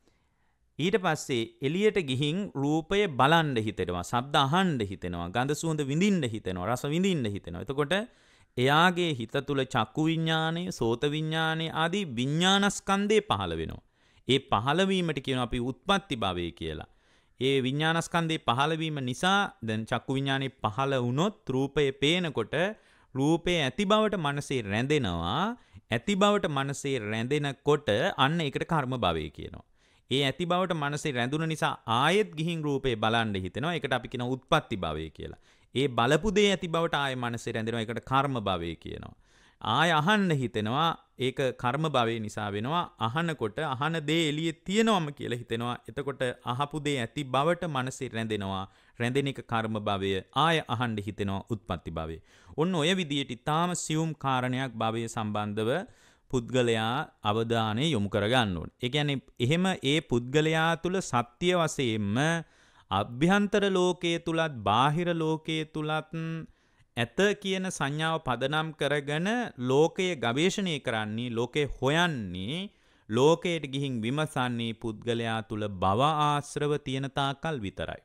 [SPEAKER 1] ඊට පස්සේ එළියට ගිහින් රූපය බලන්න හිතෙනවා, ශබ්ද අහන්න හිතෙනවා, ගඳ සුවඳ විඳින්න හිතෙනවා, රස විඳින්න හිතෙනවා. එතකොට එයාගේ හිත තුළ චක්කු විඥානය, සෝත විඥානය ආදී විඥානස්කන්ධේ පහළ වෙනවා. ඒ පහළ වීමට කියනවා අපි උත්පත්ති භවය කියලා. ඒ විඥානස්කන්ධේ පහළ වීම නිසා දැන් චක්කු විඥානේ පහළ වුණොත් රූපය පේනකොට රූපේ ඇති බවට මනසේ රැඳෙනවා. ඇති බවට මනසේ රැඳෙනකොට අන්න ඒකට කර්ම භවය කියනවා. ඒ ඇති බවට මනසේ රැඳුන නිසා ආයෙත් ගිහින් රූපේ බලන්න හිතෙනවා. ඒකට අපි කියනවා උත්පත්ති භවය කියලා. ඒ බලපු දේ ඇති බවට ආය මනසේ රැඳෙනවා. ඒකට කර්ම භවය කියනවා. ආය අහන්න හිතෙනවා. ඒක කර්ම භවය නිසා වෙනවා. අහනකොට අහන දේ එළියේ තියෙනවම කියලා හිතෙනවා. එතකොට අහපු දේ ඇති බවට මනසේ රැඳෙනවා. රැඳෙන එක කර්ම භවය. ආය අහන්න හිතෙනවා උත්පත්ති භවය. ඔන්න ඔය විදියට ඊටාම සියුම් කාරණයක් භවය සම්බන්ධව පුද්ගලයා අවධානය යොමු කරගන්න ඕනේ. ඒ කියන්නේ එහෙම ඒ පුද්ගලයා තුල සත්‍ය වශයෙන්ම අභ්‍යන්තර ලෝකයේ තුලත් බාහිර ලෝකයේ තුලත් ඇත කියන සංඥාව පදනම් කරගෙන ලෝකයේ ගවේෂණය කරන්නේ, ලෝකේ හොයන්නේ, ලෝකයට ගිහින් විමසන්නේ පුද්ගලයා තුල භව ආශ්‍රව තියෙන තාක්කල් විතරයි.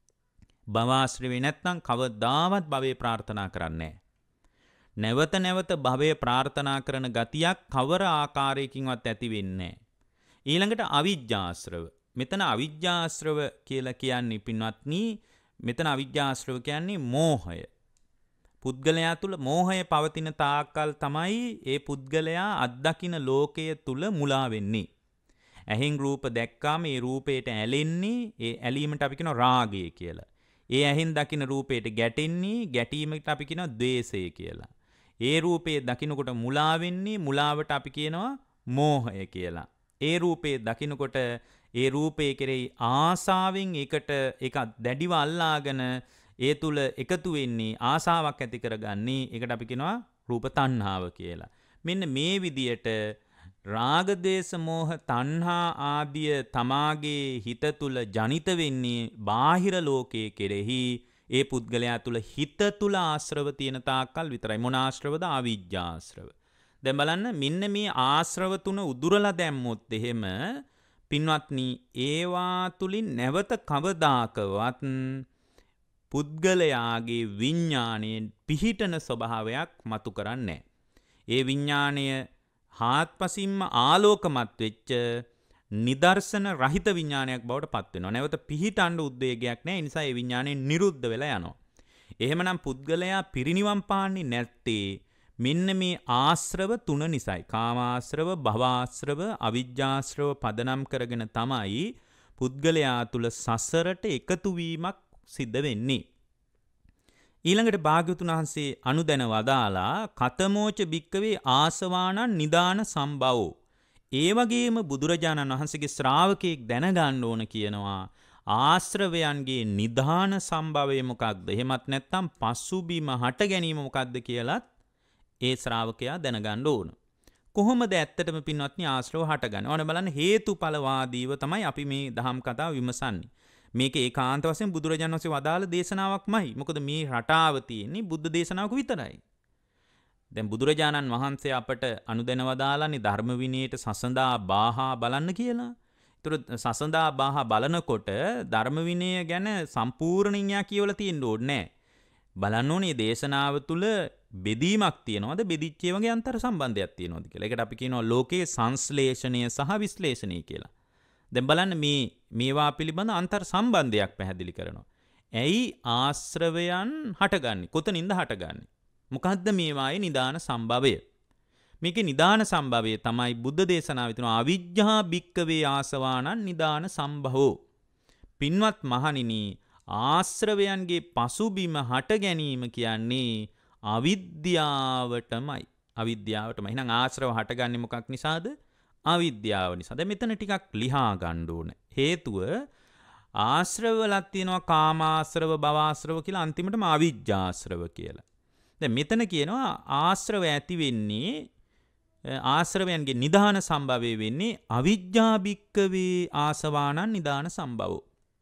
[SPEAKER 1] භව ආශ්‍රවේ නැත්නම් කවදාවත් භවයේ ප්‍රාර්ථනා කරන්නේ නැහැ. නැවත නැවත භවයේ ප්‍රාර්ථනා කරන ගතියක් කවර ආකාරයකින්වත් ඇති වෙන්නේ නැහැ. ඊළඟට අවිජ්ජාශ්‍රව. මෙතන අවිජ්ජාශ්‍රව කියලා කියන්නේ පින්වත්නි, මෙතන අවිජ්ජාශ්‍රව කියන්නේ මෝහය. පුද්ගලයා තුල මෝහය පවතින තාක්කල් තමයි ඒ පුද්ගලයා අත්දකින ලෝකයේ තුල මුලා වෙන්නේ. ඇහෙන් රූප දැක්කාම ඒ රූපයට ඇලෙන්නේ, ඒ ඇලීමට අපි කියනවා රාගය කියලා. ඒ ඇහෙන් දකින රූපයට ගැටෙන්නේ, ගැටීමට අපි කියනවා ද්වේෂය කියලා. ඒ රූපේ දකිනකොට මුලා වෙන්නේ, මුලාවට අපි කියනවා මෝහය කියලා. ඒ රූපේ දකිනකොට ඒ රූපේ කෙරෙහි ආසාවෙන් ඒකට ඒක දැඩිව අල්ලාගෙන ඒ තුල එකතු වෙන්නේ, ආසාවක් ඇති කරගන්නේ. ඒකට අපි කියනවා රූප තණ්හාව කියලා. මෙන්න මේ විදියට රාග දේශ මොහ තණ්හා ආදිය තමාගේ හිත තුල ජනිත වෙන්නේ බාහිර ලෝකයේ කෙරෙහි ඒ පුද්ගලයා තුල හිත තුල ආශ්‍රව තියෙන තාක්කල් විතරයි. මොන ආශ්‍රවද? අවිජ්ජාශ්‍රව. දැන් බලන්න මෙන්න මේ ආශ්‍රව තුන උදුරලා දැම්මොත් එහෙම පින්වත්නි ඒවා තුලින් නැවත කවදාකවත් පුද්ගලයාගේ විඥාණයෙන් පිහිටන ස්වභාවයක් මතු කරන්නේ නැහැ. ඒ විඥාණය හාත්පසින්ම ආලෝකමත් වෙච්ච නිදර්ශන රහිත විඥානයක් බවට පත් වෙනවා. නැවත පිහිටන්න උද්වේගයක් නැහැ. ඒ නිසා ඒ විඥාණය නිරුද්ධ වෙලා යනවා. එහෙමනම් පුද්ගලයා පිරිනිවන් පාන්නේ නැත්තේ මෙන්න මේ ආශ්‍රව තුන නිසායි. කාමාශ්‍රව, භවආශ්‍රව, අවිජ්ජාශ්‍රව පදනම් කරගෙන තමයි පුද්ගලයා තුල සසරට එකතු වීමක් සිද්ධ වෙන්නේ. ඊළඟට භාග්‍යවතුන් වහන්සේ අනුදැන වදාලා කතමෝච භික්කවේ ආසවානං නිදාන සම්භවෝ. ඒ වගේම බුදුරජාණන් වහන්සේගේ ශ්‍රාවකෙක් දැනගන්න ඕන කියනවා ආශ්‍රවයන්ගේ නිදාන සම්භවය මොකක්ද? එහෙමත් නැත්නම් පසුබිම හට ගැනීම මොකක්ද කියලත් ඒ ශ්‍රාවකයා දැනගන්න ඕන. කොහොමද ඇත්තටම පින්වත්නි ආශ්‍රව හටගන්නේ? ඕන බලන්න හේතුඵලවාදීව තමයි අපි මේ දහම් කතාව විමසන්නේ. මේක ඒකාන්ත වශයෙන් බුදුරජාණන් වහන්සේ වදාළ දේශනාවක්මයි. මොකද මේ රටාව තියෙන්නේ බුද්ධ දේශනාවක විතරයි. දැන් බුදුරජාණන් වහන්සේ අපට අනුදැන වදාළන්නේ ධර්ම විනයට සසඳා බාහා බලන්න කියලා. ඒතර සසඳා බාහා බලනකොට ධර්ම විනය ගැන සම්පූර්ණින්යා කියවලා තියෙන්න ඕනේ නැහැ. බලන්න ඕනේ දේශනාව තුල බෙදීමක් තියෙනවද බෙදිච්ච වගේ අන්තර් සම්බන්ධයක් තියෙනවද කියලා. ඒකට අපි කියනවා ලෝකයේ සංශ්ලේෂණය සහ විශ්ලේෂණය කියලා. දැන් බලන්න මේ මේවා පිළිබඳ අන්තර් සම්බන්ධයක් පැහැදිලි කරනවා. ඇයි ආශ්‍රවයන් හටගන්නේ? කොතනින්ද හටගන්නේ? මොකද්ද මේවායේ නිදාන සම්භවය? මේකේ නිදාන සම්භවය තමයි බුද්ධ දේශනාවේ තියෙන අවිජ්ජා භික්කවේ ආසවානං නිදාන සම්භවෝ. පින්වත් මහණෙනි ආශ්‍රවයන්ගේ පසුබිම හට ගැනීම කියන්නේ අවිද්‍යාවටමයි. අවිද්‍යාවටමයි. එහෙනම් ආශ්‍රව හටගන්නේ මොකක් නිසාද? අවිද්‍යාව නිසා. දැන් මෙතන ටිකක් ලිහා ගන්න ඕන. හේතුව ආශ්‍රව වලක් තියෙනවා කාමාශ්‍රව, භවආශ්‍රව කියලා අන්තිමටම අවිජ්ජාශ්‍රව කියලා. දැන් මෙතන කියනවා ආශ්‍රව ඇති වෙන්නේ ආශ්‍රවයන්ගේ නිදාන සම්භවය වෙන්නේ අවිජ්ජා භික්කවේ ආසවානං නිදාන සම්භවෝ.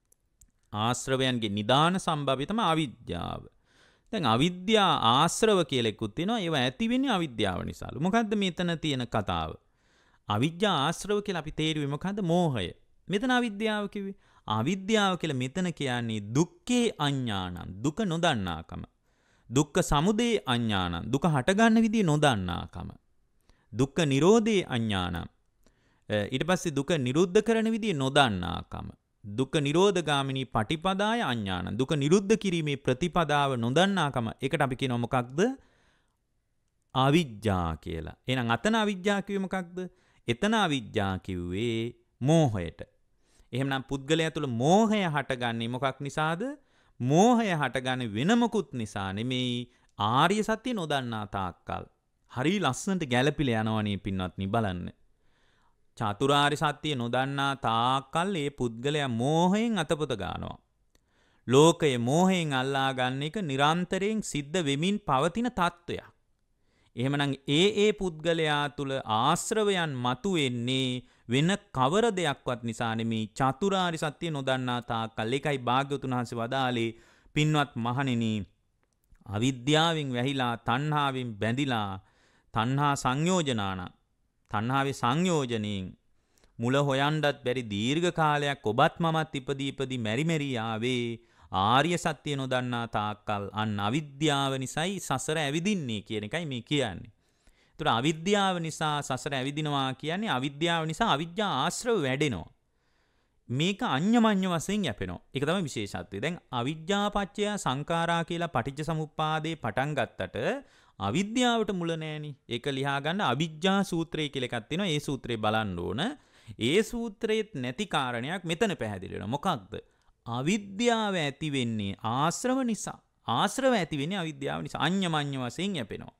[SPEAKER 1] ආශ්‍රවයන්ගේ නිදාන සම්භවය තමයි අවිද්‍යාව. දැන් අවිද්‍යා ආශ්‍රව කියලා එකක් තියෙනවා. ඒවා ඇති වෙන්නේ අවිද්‍යාව නිසාලු. මොකද්ද මෙතන තියෙන කතාව? අවිද්‍යා ආශ්‍රව කියලා අපි තේරුවේ මොකද්ද? මෝහය. මෙතන අවිද්‍යාව කිව්වේ. අවිද්‍යාව කියලා මෙතන කියන්නේ දුක්ඛේ අඥානං. දුක නොදන්නාකම. දුක්ඛ සමුදය අඥානං. දුක හටගන්න විදිය නොදන්නාකම. දුක්ඛ නිරෝධේ අඥානං. ඊට පස්සේ දුක නිරුද්ධ කරන විදිය නොදන්නාකම. දුක්ඛ නිරෝධගාමිනී පටිපදාය අඥානං. දුක නිරුද්ධ කිරීමේ ප්‍රතිපදාව නොදන්නාකම. ඒකට අපි කියනවා මොකක්ද? අවිජ්ජා කියලා. එහෙනම් අතන අවිජ්ජා කිව්වේ මොකක්ද? එතන අවිජ්ජා කිව්වේ මෝහයට. එහෙනම් පුද්ගලයා තුළ මෝහය හටගන්නේ මොකක් නිසාද? මෝහය හටගන්නේ වෙන මොකුත් නිසා නෙමෙයි ආර්ය සත්‍ය නොදන්නා තාක්කල්. හරි ලස්සනට ගැළපිලා යනවනේ පින්වත්නි බලන්න. චතුරාර්ය සත්‍ය නොදන්නා තාක්කල් මේ පුද්ගලයා මෝහයෙන් අතපොත ගන්නවා. ලෝකයේ මෝහයෙන් අල්ලා ගන්න එක නිරන්තරයෙන් සිද්ධ වෙමින් පවතින තත්වයක්. එහෙමනම් ඒ ඒ පුද්ගලයා තුල ආශ්‍රවයන් මතුවෙන්නේ වෙන කවර දෙයක්වත් නිසා නෙමෙයි චතුරාර්ය සත්‍ය නොදන්නා තාක්කල්. ඒකයි භාග්‍යවතුන් වහන්සේ වදාළේ පින්වත් මහණෙනි අවිද්‍යාවෙන් වැහිලා තණ්හාවෙන් බැඳිලා තණ්හා සංයෝජනාන තණ්හාවේ සංයෝජනෙන් මුල හොයන්නත් බැරි දීර්ඝ කාලයක් ඔබත් මමත් ඉපදී ඉපදී මෙරි මෙරි ආවේ ආර්ය සත්‍ය නොදන්නා තාක්කල් අන්න අවිද්‍යාව නිසායි සසර ඇවිදින්නේ කියන එකයි මේ කියන්නේ. ඒතර අවිද්‍යාව නිසා සසර ඇවිදිනවා කියන්නේ අවිද්‍යාව නිසා අවිජ්ජා ආශ්‍රව වැඩෙනවා. මේක අඤ්ඤමඤ්ඤ වශයෙන් යැපෙනවා. ඒක තමයි විශේෂත්වය. දැන් අවිජ්ජා පත්‍ය සංඛාරා කියලා පටිච්ච සමුප්පාදේ පටන් ගත්තට අවිද්‍යාවට මුල නෑනේ. ඒක ලියා ගන්න අවිජ්ජා සූත්‍රය කියලා එකක් තියෙනවා. ඒ සූත්‍රය බලන්න ඕන. ඒ සූත්‍රයේත් නැති කාරණයක් මෙතන පැහැදිලි වෙනවා. මොකක්ද? අවිද්‍යාව ඇති වෙන්නේ ආශ්‍රව නිසා. ආශ්‍රව ඇති වෙන්නේ අවිද්‍යාව නිසා. අඤ්ඤමඤ්ඤ වශයෙන් යැපෙනවා.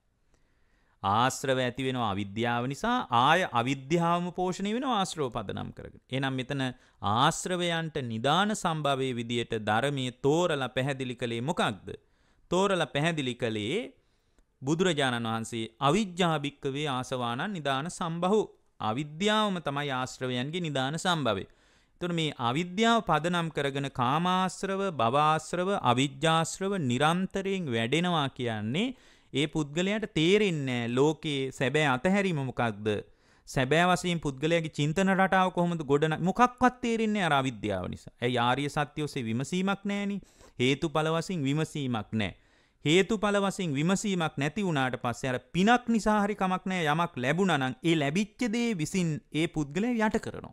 [SPEAKER 1] ආශ්‍රව ඇති වෙනවා අවිද්‍යාව නිසා. ආය අවිද්‍යාවම පෝෂණය වෙනවා ආශ්‍රව පදනම් කරගෙන. එහෙනම් මෙතන ආශ්‍රවයන්ට නිදාන සම්භවයේ විදියට ධර්මයේ තෝරලා පැහැදිලි කළේ මොකක්ද? තෝරලා පැහැදිලි කළේ බුදුරජාණන් වහන්සේ අවිජ්ජා භික්කවේ ආසවානං නිදාන සම්භවෝ. අවිද්‍යාවම තමයි ආශ්‍රවයන්ගේ නිදාන සම්භවය. එතකොට මේ අවිද්‍යාව පදනම් කරගෙන කාමාශ්‍රව, භවආශ්‍රව, අවිජ්ජාශ්‍රව නිරන්තරයෙන් වැඩෙනවා කියන්නේ ඒ පුද්ගලයාට තේරෙන්නේ ලෝකයේ සැබෑ අතහැරීම මොකක්ද? සැබෑ වශයෙන් පුද්ගලයාගේ චින්තන රටාව කොහොමද ගොඩනගන්නේ? මොකක්වත් තේරෙන්නේ අර අවිද්‍යාව නිසා. ඒ ආර්ය සත්‍ය ඔස්සේ විමසීමක් නැහෙනි. හේතුඵල වශයෙන් විමසීමක් නැහැ. හේතුඵල වශයෙන් විමසීමක් නැති වුණාට පස්සේ අර පිනක් නිසා හරි කමක් නැහැ යමක් ලැබුණා නම් ඒ ලැබිච්ච දේ විසින් ඒ පුද්ගලයා යට කරනවා.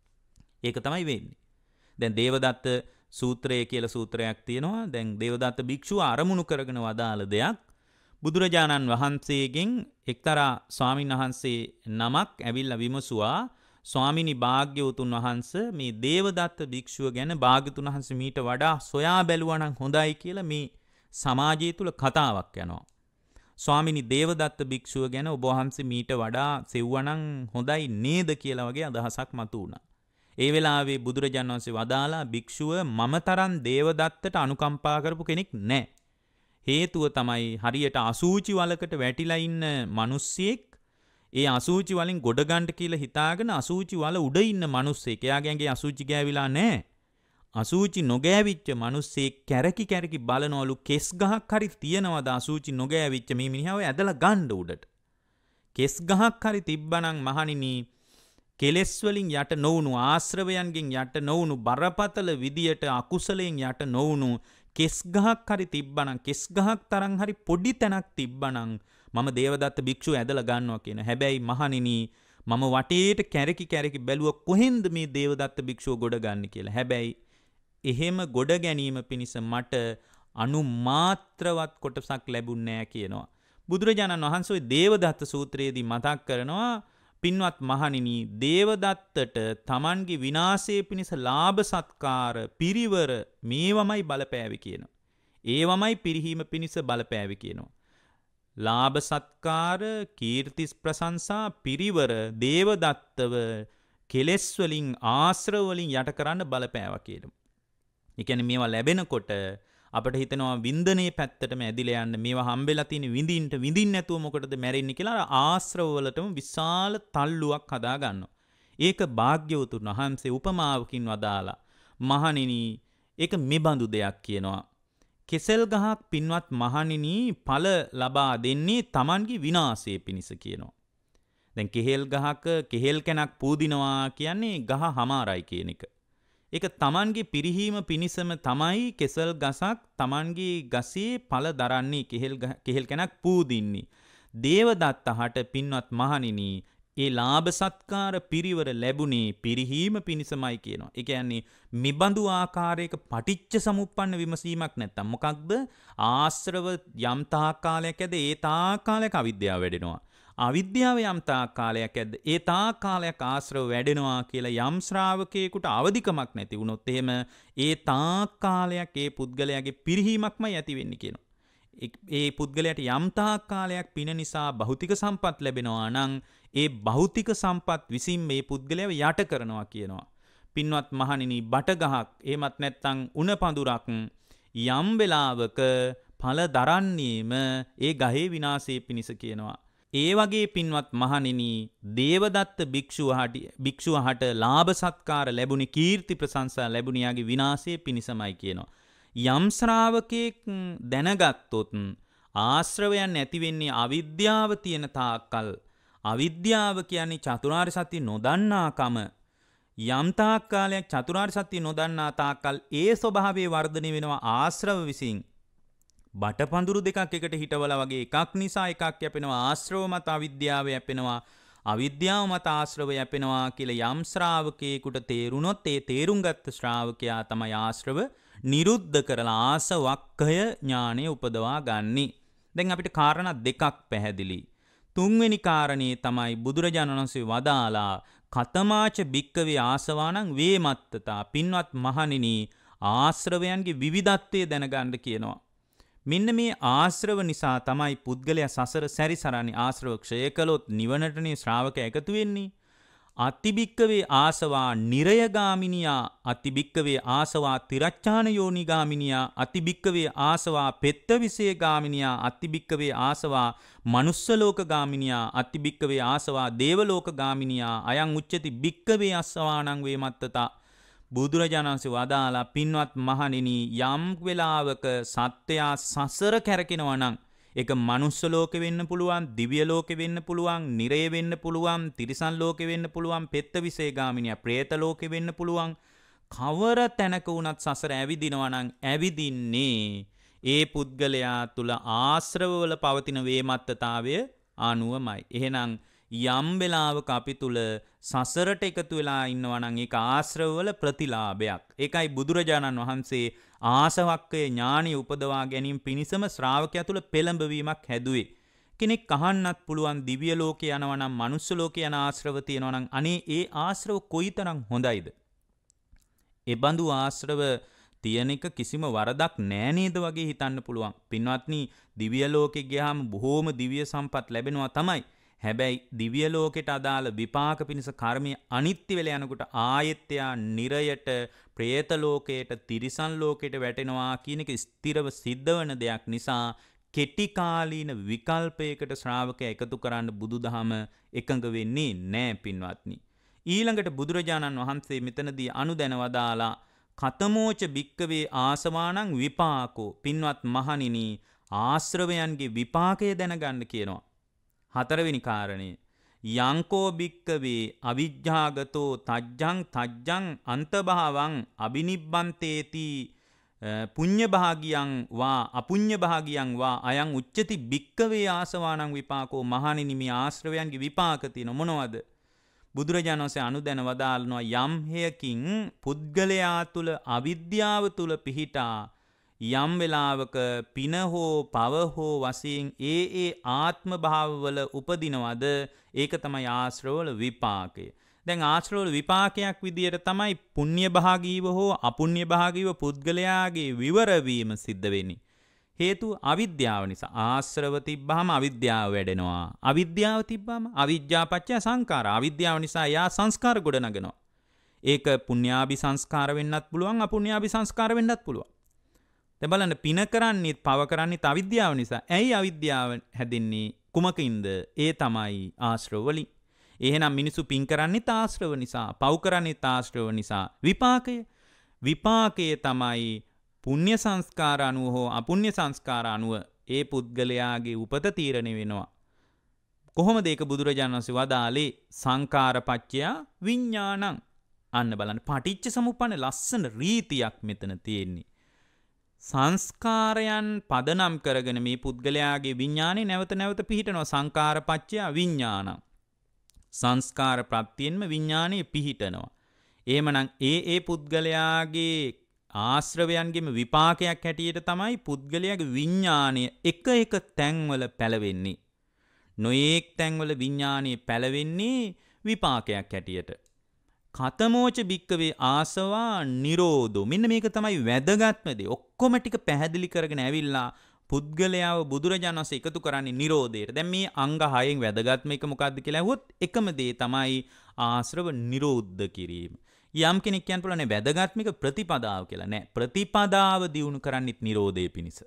[SPEAKER 1] ඒක තමයි වෙන්නේ. දැන් දේවදත්ත සූත්‍රය කියලා සූත්‍රයක් තියෙනවා. දැන් දේවදත්ත භික්ෂුව අරමුණු කරගෙන වදාළ දෙයක් බුදුරජාණන් වහන්සේගෙන් එක්තරා ස්වාමින් වහන්සේ නමක් ඇවිල්ලා විමසුවා ස්වාමිනි භාග්‍යවතුන් වහන්සේ මේ දේවදත්ත භික්ෂුව ගැන භාග්‍යවතුන් වහන්සේ මීට වඩා සොයා බැලුවා නම් හොඳයි කියලා මේ සමාජය තුල කතාවක් යනවා. ස්වාමිනි දේවදත්ත භික්ෂුව ගැන ඔබ වහන්සේ මීට වඩා සෙව්වනම් හොඳයි නේද කියලා වගේ අදහසක් මතුවුණා. ඒ වෙලාවේ බුදුරජාණන් වහන්සේ වදාලා භික්ෂුව මම තරම් දේවදත්තට අනුකම්පා කරපු කෙනෙක් නැහැ. හේතුව තමයි හරියට අසූචි වලකට වැටිලා ඉන්න මිනිස්සෙක් ඒ අසූචි වලින් ගොඩ ගන්න කියලා හිතාගෙන අසූචි වල උඩ ඉන්න මිනිස්සෙක් එයාගේ ඇඟේ අසූචි ගෑවිලා නැහැ. අසූචි නොගෑවිච්ච මිනිස්සෙක් කැරකි කැරකි බලනවලු කෙස් ගහක් හරි තියනවද අසූචි නොගෑවිච්ච මේ මිනිහාව ඇදලා ගන්න උඩට. කෙස් ගහක් හරි තිබ්බනම් මහණෙනි කෙලෙස් වලින් යට නොවුණු ආශ්‍රවයන්ගෙන් යට නොවුණු බරපතල විදියට අකුසලයෙන් යට නොවුණු කෙස් ගහක් හරි තිබ්බනම් කෙස් ගහක් තරම් හරි පොඩි තැනක් තිබ්බනම් මම දේවදත්ත භික්ෂුව ඇදලා ගන්නවා කියන. හැබැයි මහණෙනි මම වටේට කැරකි කැරකි බැලුවා කොහෙන්ද මේ දේවදත්ත භික්ෂුව ගොඩ ගන්න කියලා. හැබැයි එහෙම ගොඩ ගැනීම පිණිස මට අනුමාත්‍රවත් කොටසක් ලැබුණේ නැහැ කියනවා. බුදුරජාණන් වහන්සේ දේවදත්ත සූත්‍රයේදී මතක් කරනවා පින්වත් මහණෙනි දේවදත්තට තමන්ගේ විනාශය පිණිස ලාභ සත්කාර පිරිවර මේවමයි බලපෑවි කියනවා. ඒවමයි පිරිහීම පිණිස බලපෑවි කියනවා. ලාභ සත්කාර කීර්තිස් ප්‍රශංසා පිරිවර දේවදත්තව කෙලෙස් වලින් ආශ්‍රව වලින් යට කරන්න බලපෑවා කියනවා. ඒ කියන්නේ මේවා ලැබෙනකොට අපිට හිතෙනවා වින්දනයේ පැත්තටම ඇදිලා යන්න මේවා හම්බෙලා තියෙන විඳින්න විඳින්න නැතුව මොකටද මැරෙන්නේ කියලා ආශ්‍රව වලටම විශාල තල්ලුවක් හදා ගන්නවා. ඒක භාග්‍යවතුන් වහන්සේ උපමාවකින් වදාලා මහණෙනි ඒක මෙබඳු දෙයක් කියනවා. කෙසෙල් ගහක් පින්වත් මහණෙනි ඵල ලබා දෙන්නේ Tamanගේ විනාශය පිණිස කියනවා. දැන් කෙහෙල් ගහක කෙහෙල් කැනක් පූදිනවා කියන්නේ ගහ හමාරයි කියන එක. ඒක Tamanගේ පිරිහීම පිණිසම තමයි කෙසල් ගසක් Tamanගේ ගසේ ඵල දරන්නේ කෙහෙල් කෙහෙල් කැනක් පූදින්නේ. දේවදත්තහට පින්වත් මහණෙනි ඒ ලාභ සත්කාර පිරිවර ලැබුණේ පිරිහීම පිණිසමයි කියනවා. ඒ කියන්නේ මිබඳු ආකාරයක පටිච්ච සමුප්පන්න විමසීමක් නැත්තම් මොකක්ද? ආශ්‍රව යම් තාක් කාලයක් ඇද ඒ තාක් කාලයක අවිද්‍යාව වැඩෙනවා. අවිද්‍යාව යම් තාක් කාලයක් ඇද්ද ඒ තාක් කාලයක් ආශ්‍රව වැඩෙනවා කියලා යම් ශ්‍රාවකයෙකුට අවදිකමක් නැති වුණොත් එහෙම ඒ තාක් කාලයක් ඒ පුද්ගලයාගේ පිරිහීමක්මයි ඇති වෙන්නේ කියනවා. ඒ පුද්ගලයාට යම් තාක් කාලයක් පින නිසා භෞතික සම්පත් ලැබෙනවා නම් ඒ භෞතික සම්පත් විසින් මේ පුද්ගලයාව යට කරනවා කියනවා. පින්වත් මහණෙනි බට ගහක් එහෙමත් නැත්නම් උණ පඳුරක් යම් වෙලාවක ඵල දරන්නේම ඒ ගහේ විනාශය පිණිස කියනවා. ඒ වගේ පින්වත් මහණෙනි දේවදත්ත භික්ෂුවහට භික්ෂුවහට ලාභ සත්කාර ලැබුණේ කීර්ති ප්‍රශංසා ලැබුණ යාගේ විනාශය පිණිසමයි කියනවා. යම් ශ්‍රාවකෙක් දැනගත්තොත් ආශ්‍රවයන් නැති වෙන්නේ අවිද්‍යාව තියෙන තාක්කල්. අවිද්‍යාව කියන්නේ චතුරාර්ය සත්‍ය නොදන්නාකම. යම් තාක් කාලයක් චතුරාර්ය සත්‍ය නොදන්නා තාක්කල් ඒ ස්වභාවයේ වර්ධනය වෙනවා ආශ්‍රව විසින්. බටපඳුරු දෙකක් එකට හිටවලා වගේ එකක් නිසා එකක් යැපෙනවා ආශ්‍රව මත අවිද්‍යාව යැපෙනවා අවිද්‍යාව මත ආශ්‍රව යැපෙනවා කියලා යම් ශ්‍රාවකයෙකුට තේරුණොත් ඒ තේරුම් ගත්ත ශ්‍රාවකයා තමයි ආශ්‍රව නිරුද්ධ කරලා ආසවක්ඛය ඥානය උපදවා ගන්නේ. දැන් අපිට කාරණා දෙකක් පැහැදිලි. තුන්වෙනි කාරණේ තමයි බුදුරජාණන් වහන්සේ වදාලා කතමාච භික්කවේ ආසවානං වේමත්තතා පින්වත් මහණෙනි ආශ්‍රවයන්ගේ විවිධත්වය දැනගන්න කියනවා. මෙන්න මේ ආශ්‍රව නිසා තමයි පුද්ගලයා සසර සැරිසරන්නේ. ආශ්‍රව ක්ෂය කළොත් නිවනටනේ ශ්‍රාවකයා එකතු වෙන්නේ. අතිබික්කවේ ආසවා නිරයගාමිනියා අතිබික්කවේ ආසවා තිරච්ඡාන යෝනිගාමිනියා අතිබික්කවේ ආසවා පෙත්තවිසේ ගාමිනියා අතිබික්කවේ ආසවා මනුස්ස ලෝක ගාමිනියා අතිබික්කවේ ආසවා දේවලෝක ගාමිනියා අයං උච්චති බික්කවේ අස්සවානං වේමත්තතා. බුදුරජාණන් වහන්සේ වදාලා පින්වත් මහණෙනි යම් වෙලාවක සත්‍යයා සසර කැරකෙනවා නම් ඒක මනුස්ස ලෝකෙ වෙන්න පුළුවන්, දිව්‍ය ලෝකෙ වෙන්න පුළුවන්, නිරය වෙන්න පුළුවන්, තිරිසන් ලෝකෙ වෙන්න පුළුවන්, පෙත්ත විශේෂගාමිනිය പ്രേත ලෝකෙ වෙන්න පුළුවන්. කවර තැනක වුණත් සසර ඇවිදිනවා නම් ඇවිදින්නේ ඒ පුද්ගලයා තුල ආශ්‍රවවල පවතින වේමත්තතාවය අනුවමයි. එහෙනම් යම් වෙලාවක අපි තුල සසරට එකතු වෙලා ඉන්නවා නම් ඒක ආශ්‍රවවල ප්‍රතිලාභයක්. ඒකයි බුදුරජාණන් වහන්සේ ආසවක්කය ඥානිය උපදවා ගැනීම පිණිසම ශ්‍රාවකයා තුල පෙළඹවීමක් හැදුවේ. කෙනෙක් අහන්නත් පුළුවන් දිව්‍ය ලෝකේ යනවා නම් මනුස්ස ලෝකේ යන ආශ්‍රව තියෙනවා නම් අනේ ඒ ආශ්‍රව කොයිතරම් හොඳයිද? ඒ බඳු ආශ්‍රව තියෙන එක කිසිම වරදක් නෑ නේද වගේ හිතන්න පුළුවන්. පින්වත්නි, දිව්‍ය ලෝකෙ ගියාම බොහෝම දිව්‍ය සම්පත් ලැබෙනවා තමයි. හැබැයි දිව්‍ය ලෝකෙට අදාළ විපාක පිණිස කර්මය අනිත්‍ය වෙලා යනකොට ආයෙත්‍යා නිරයට, പ്രേත ලෝකයට, තිරිසන් ලෝකයට වැටෙනවා කියන එක ස්ථිරව සිද්ධ වෙන දෙයක් නිසා කෙටි කාලීන විකල්පයකට ශ්‍රාවකයා එකතු කරන්න බුදුදහම එකඟ වෙන්නේ නෑ පින්වත්නි. ඊළඟට බුදුරජාණන් වහන්සේ මෙතනදී අනුදැන වදාලා කතමෝච භික්කවේ ආසවානං විපාකෝ. පින්වත් මහණෙනි, ආශ්‍රවයන්ගේ විපාකය දැනගන්න කියනවා. හතරවෙනි කාරණය, යංකෝ භික්කවේ අවිජ්ජාගතෝ තජ්ජං තජ්ජං අන්තභාවං අබිනිබ්බන්තේති පුඤ්ඤ භාගියං වා අපුඤ්ඤ භාගියං වා අයං උච්චති භික්කවේ ආසවානං විපාකෝ. මහණෙනි, මේ ආශ්‍රවයන්ගේ විපාක තියෙන මොනවද? බුදුරජාණන් වහන්සේ අනුදැන වදාළනවා යම් හේයකින් පුද්ගලයා තුල අවිද්‍යාව තුල පිහිටා යම් වෙලාවක පින හෝ පව හෝ වශයෙන් ඒ ඒ ආත්ම භාවවල උපදිනවද ඒක තමයි ආශ්‍රවවල විපාකය. දැන් ආශ්‍රවවල විපාකයක් විදියට තමයි පුණ්‍ය භාගීව හෝ අපුණ්‍ය භාගීව පුද්ගලයාගේ විවර වීම සිද්ධ වෙන්නේ. හේතුව අවිද්‍යාව නිසා. ආශ්‍රව තිබ්බහම අවිද්‍යාව වැඩෙනවා. අවිද්‍යාව තිබ්බහම අවිජ්ජාපච්චය සංඛාර. අවිද්‍යාව නිසා යා සංස්කාර ගොඩ නගනවා. ඒක පුණ්‍යාභි සංස්කාර වෙන්නත් පුළුවන්, අපුණ්‍යාභි සංස්කාර වෙන්නත් පුළුවන්. දැන් බලන්න, පින කරන්නේත් පව කරන්නේත් අවිද්‍යාව නිසා. ඇයි අවිද්‍යාව හැදෙන්නේ? කුමකින්ද? ඒ තමයි ආශ්‍රව වලින්. එහෙනම් මිනිසු පින් කරන්නේත් ආශ්‍රව නිසා, පව් කරන්නේත් ආශ්‍රව නිසා. විපාකය විපාකය තමයි පුණ්‍ය සංස්කාර අනුව හෝ අපුණ්‍ය සංස්කාර අනුව ඒ පුද්ගලයාගේ උපත තීරණය වෙනවා. කොහොමද ඒක බුදුරජාණන් වහන්සේ වදාළේ? සංඛාරපච්චය විඥානං. අන්න බලන්න, පටිච්ච සමුප්පන්න ලස්සන රීතියක් මෙතන තියෙන්නේ. සංස්කාරයන් පදනම් කරගෙන මේ පුද්ගලයාගේ විඥානේ නැවත නැවත පිහිටනවා. සංඛාරපච්චය විඥානං. සංස්කාර ප්‍රත්‍යයෙන්ම විඥානේ පිහිටනවා. එහෙමනම් ඒ ඒ පුද්ගලයාගේ ආශ්‍රවයන්ගේම විපාකයක් හැටියට තමයි පුද්ගලයාගේ විඥාණය එක එක තැන්වල පැලවෙන්නේ. නොයේක් තැන්වල විඥාණය පැලවෙන්නේ විපාකයක් හැටියට. කතමෝච භික්කවේ ආසවා නිරෝධෝ. මෙන්න මේක තමයි වැදගත්ම දේ. ඔක්කොම ටික පැහැදිලි කරගෙන ඇවිල්ලා පුද්ගලයාව බුදුරජාණන් වහන්සේ එකතු කරන්නේ නිරෝධයට. දැන් මේ අංග හයෙන් වැදගත්ම එක මොකක්ද කියලා අහුවොත් එකම දේ තමයි ආශ්‍රව නිරෝධ කිරීම. යම් කෙනෙක් කියන්න පුළුවන් නේ වැදගත්ම එක ප්‍රතිපදාව කියලා. නෑ, ප්‍රතිපදාව දියුණු කරන්නේත් නිරෝධය පිණිස.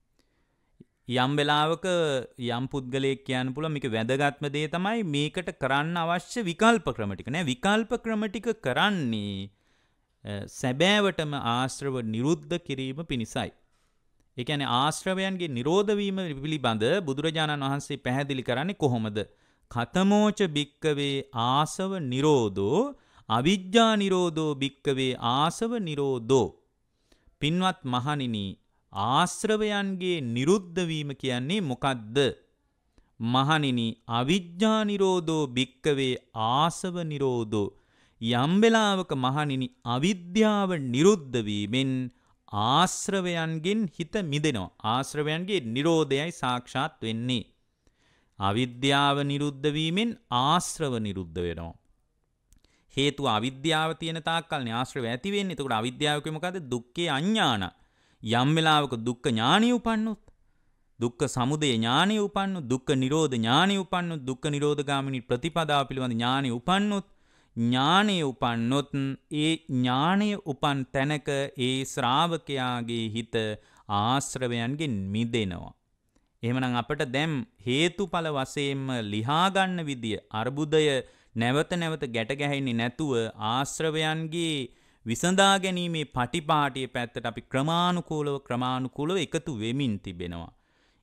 [SPEAKER 1] යම් වෙලාවක යම් පුද්ගලයෙක් කියන්න පුළුවන් මේක වැදගත්ම දේ තමයි මේකට කරන්න අවශ්‍ය විකල්ප ක්‍රම ටික. නෑ, විකල්ප ක්‍රම ටික කරන්නේ සැබෑවටම ආශ්‍රව නිරුද්ධ කිරීම පිණිසයි. ඒ කියන්නේ ආශ්‍රවයන්ගේ නිරෝධ වීම පිළිබඳ බුදුරජාණන් වහන්සේ පැහැදිලි කරන්නේ කොහොමද? කතමෝච භික්කවේ ආසව නිරෝධෝ අවිජ්ජා නිරෝධෝ භික්කවේ ආසව නිරෝධෝ. පින්වත් මහණෙනි, ආශ්‍රවයන්ගේ නිරුද්ධ වීම කියන්නේ මොකද්ද? මහණෙනි, අවිජ්ජා නිරෝධෝ භික්කවේ ආසව නිරෝධෝ. යම් වෙලාවක මහණෙනි අවිද්‍යාව නිරුද්ධ වීමෙන් ආශ්‍රවයන්ගෙන් හිත මිදෙනවා. ආශ්‍රවයන්ගේ නිරෝධයයි සාක්ෂාත් වෙන්නේ. අවිද්‍යාව නිරුද්ධ වීමෙන් ආශ්‍රව නිරුද්ධ වෙනවා. හේතුව අවිද්‍යාව තියෙන තාක්කල්නේ ආශ්‍රව ඇති වෙන්නේ. එතකොට අවිද්‍යාව කිව්වෙ මොකද්ද? දුක්ඛේ අඥාන. යම් වෙලාවක දුක්ඛ ඥානිය උපන්නොත්, දුක්ඛ සමුදය ඥානිය උපන්නොත්, දුක්ඛ නිරෝධ ඥානිය උපන්නොත්, දුක්ඛ නිරෝධ ගාමිනී ප්‍රතිපදාව පිළිබඳ ඥානිය උපන්නොත්, ඥානය උපන්නොත් ඒ ඥානය උපන් තැනක ඒ ශ්‍රාවකයාගේ හිත ආශ්‍රවයන්ගෙන් මිදෙනවා. එහෙමනම් අපිට දැන් හේතුඵල වශයෙන්ම ලිහා ගන්න විදිය, අර්බුදය නැවත නැවත ගැට ගැහෙන්නේ නැතුව ආශ්‍රවයන්ගේ විසඳා ගැනීමේ පටිපාටියේ පැත්තට අපි ක්‍රමානුකූලව ක්‍රමානුකූලව එකතු වෙමින් තිබෙනවා.